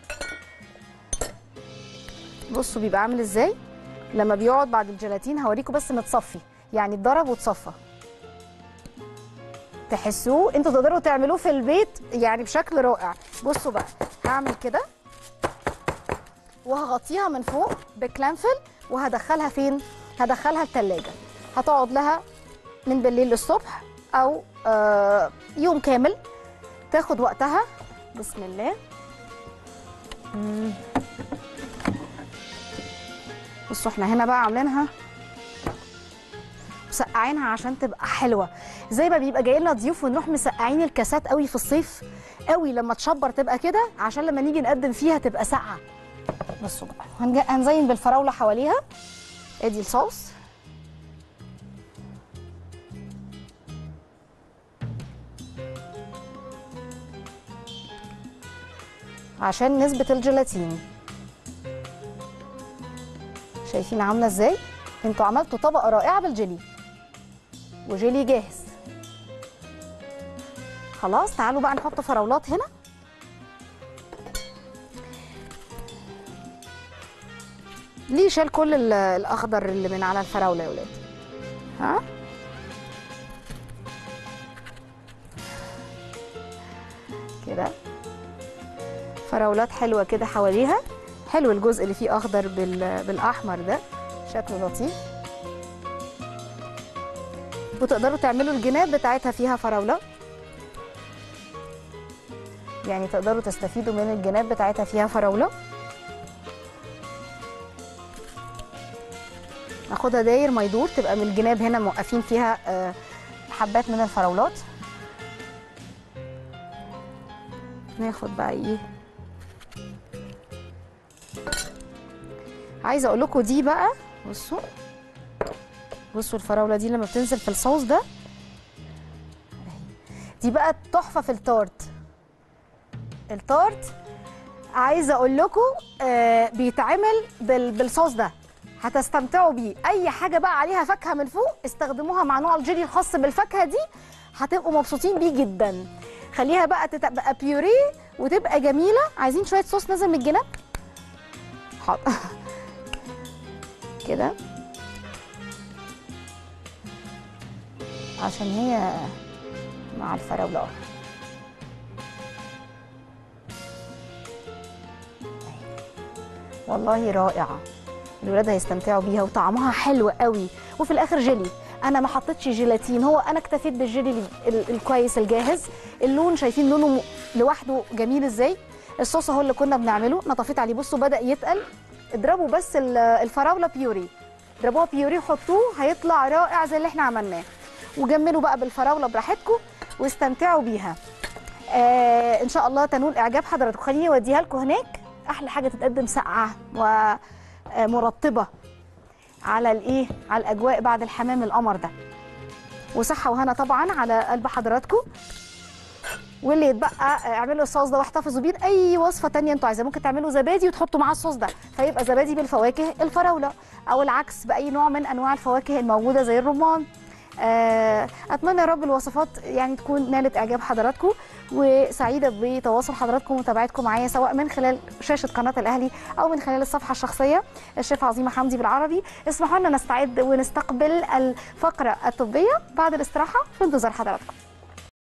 بصوا بيبقى عامل ازاي لما بيقعد بعد الجيلاتين. هوريكم بس متصفي، يعني اتضرب واتصفى. تحسوه انتوا تقدروا تعملوه في البيت يعني بشكل رائع. بصوا بقى هعمل كده وهغطيها من فوق بكلانفل وهدخلها فين؟ هدخلها التلاجة. هتقعد لها من بالليل للصبح او يوم كامل، تاخد وقتها. بسم الله. بصوا احنا هنا بقى عاملينها مسقعينها عشان تبقى حلوه، زي ما بيبقى جاي لنا ضيوف ونروح مسقعين الكاسات قوي في الصيف قوي لما تشبر تبقى كده، عشان لما نيجي نقدم فيها تبقى ساقعه. بصوا بقى هنزين بالفراوله حواليها. ادي الصوص. عشان نسبه الجيلاتين. شايفين عامله ازاي؟ انتوا عملتوا طبقه رائعه بالجيلي وجيلي جاهز. خلاص تعالوا بقى نحط فراولات هنا. ليه شال كل الاخضر اللي من على الفراوله يا ولاد؟ ها كده فراولات حلوه كده حواليها. حلو الجزء اللي فيه اخضر بالاحمر ده، شكله لطيف. وتقدروا تعملوا الجناب بتاعتها فيها فراوله، يعني تقدروا تستفيدوا من الجناب بتاعتها فيها فراوله. ناخدها داير ما يدور، تبقى من الجناب هنا موقفين فيها حبات من الفراولات. ناخد بقى ايه، عايزه اقول لكم دي بقى، بصوا الفراوله دي لما بتنزل في الصوص ده، دي بقى تحفه في التورت. عايزه اقول لكم بيتعمل بالصوص ده، هتستمتعوا بيه. اي حاجه بقى عليها فاكهه من فوق استخدموها مع نوع الجيلي الخاص بالفاكهه دي، هتبقوا مبسوطين بيه جدا. خليها بقى تبقى بيوريه وتبقى جميله. عايزين شويه صوص نازل من الجناب؟ حاضر كده عشان هي مع الفراوله. والله رائعه، الولاد هيستمتعوا بيها وطعمها حلو قوي. وفي الاخر جيلي، انا ما حطيتش جيلاتين، هو انا اكتفيت بالجيلي الكويس الجاهز. اللون شايفين لونه لوحده جميل ازاي. الصوص اهو اللي كنا بنعمله نطفيت عليه، بصوا بدا يتقل. اضربوا بس الفراوله بيوري، اضربوها بيوري وحطوه، هيطلع رائع زي اللي احنا عملناه. وجملوا بقى بالفراوله براحتكم واستمتعوا بيها. ان شاء الله تنول اعجاب حضراتكم. خليني اوديها لكم هناك. احلى حاجه تتقدم ساقعه ومرطبه على على الاجواء بعد الحمام القمر ده. وصحه وهنا طبعا على قلب حضراتكم. واللي يتبقى اعملوا الصوص ده واحتفظوا بيه. اي وصفه تانية انتوا عايزين ممكن تعملوا زبادي وتحطوا معاه الصوص ده، فيبقى زبادي بالفواكه الفراوله، او العكس باي نوع من انواع الفواكه الموجوده زي الرمان. اتمنى يا رب الوصفات يعني تكون نالت اعجاب حضراتكم، وسعيده بتواصل حضراتكم ومتابعتكم معايا سواء من خلال شاشه قناه الاهلي او من خلال الصفحه الشخصيه الشيف عظيمه حمدي بالعربي. اسمحوا لنا نستعد ونستقبل الفقره الطبيه بعد الاستراحه، في انتظار حضراتكم.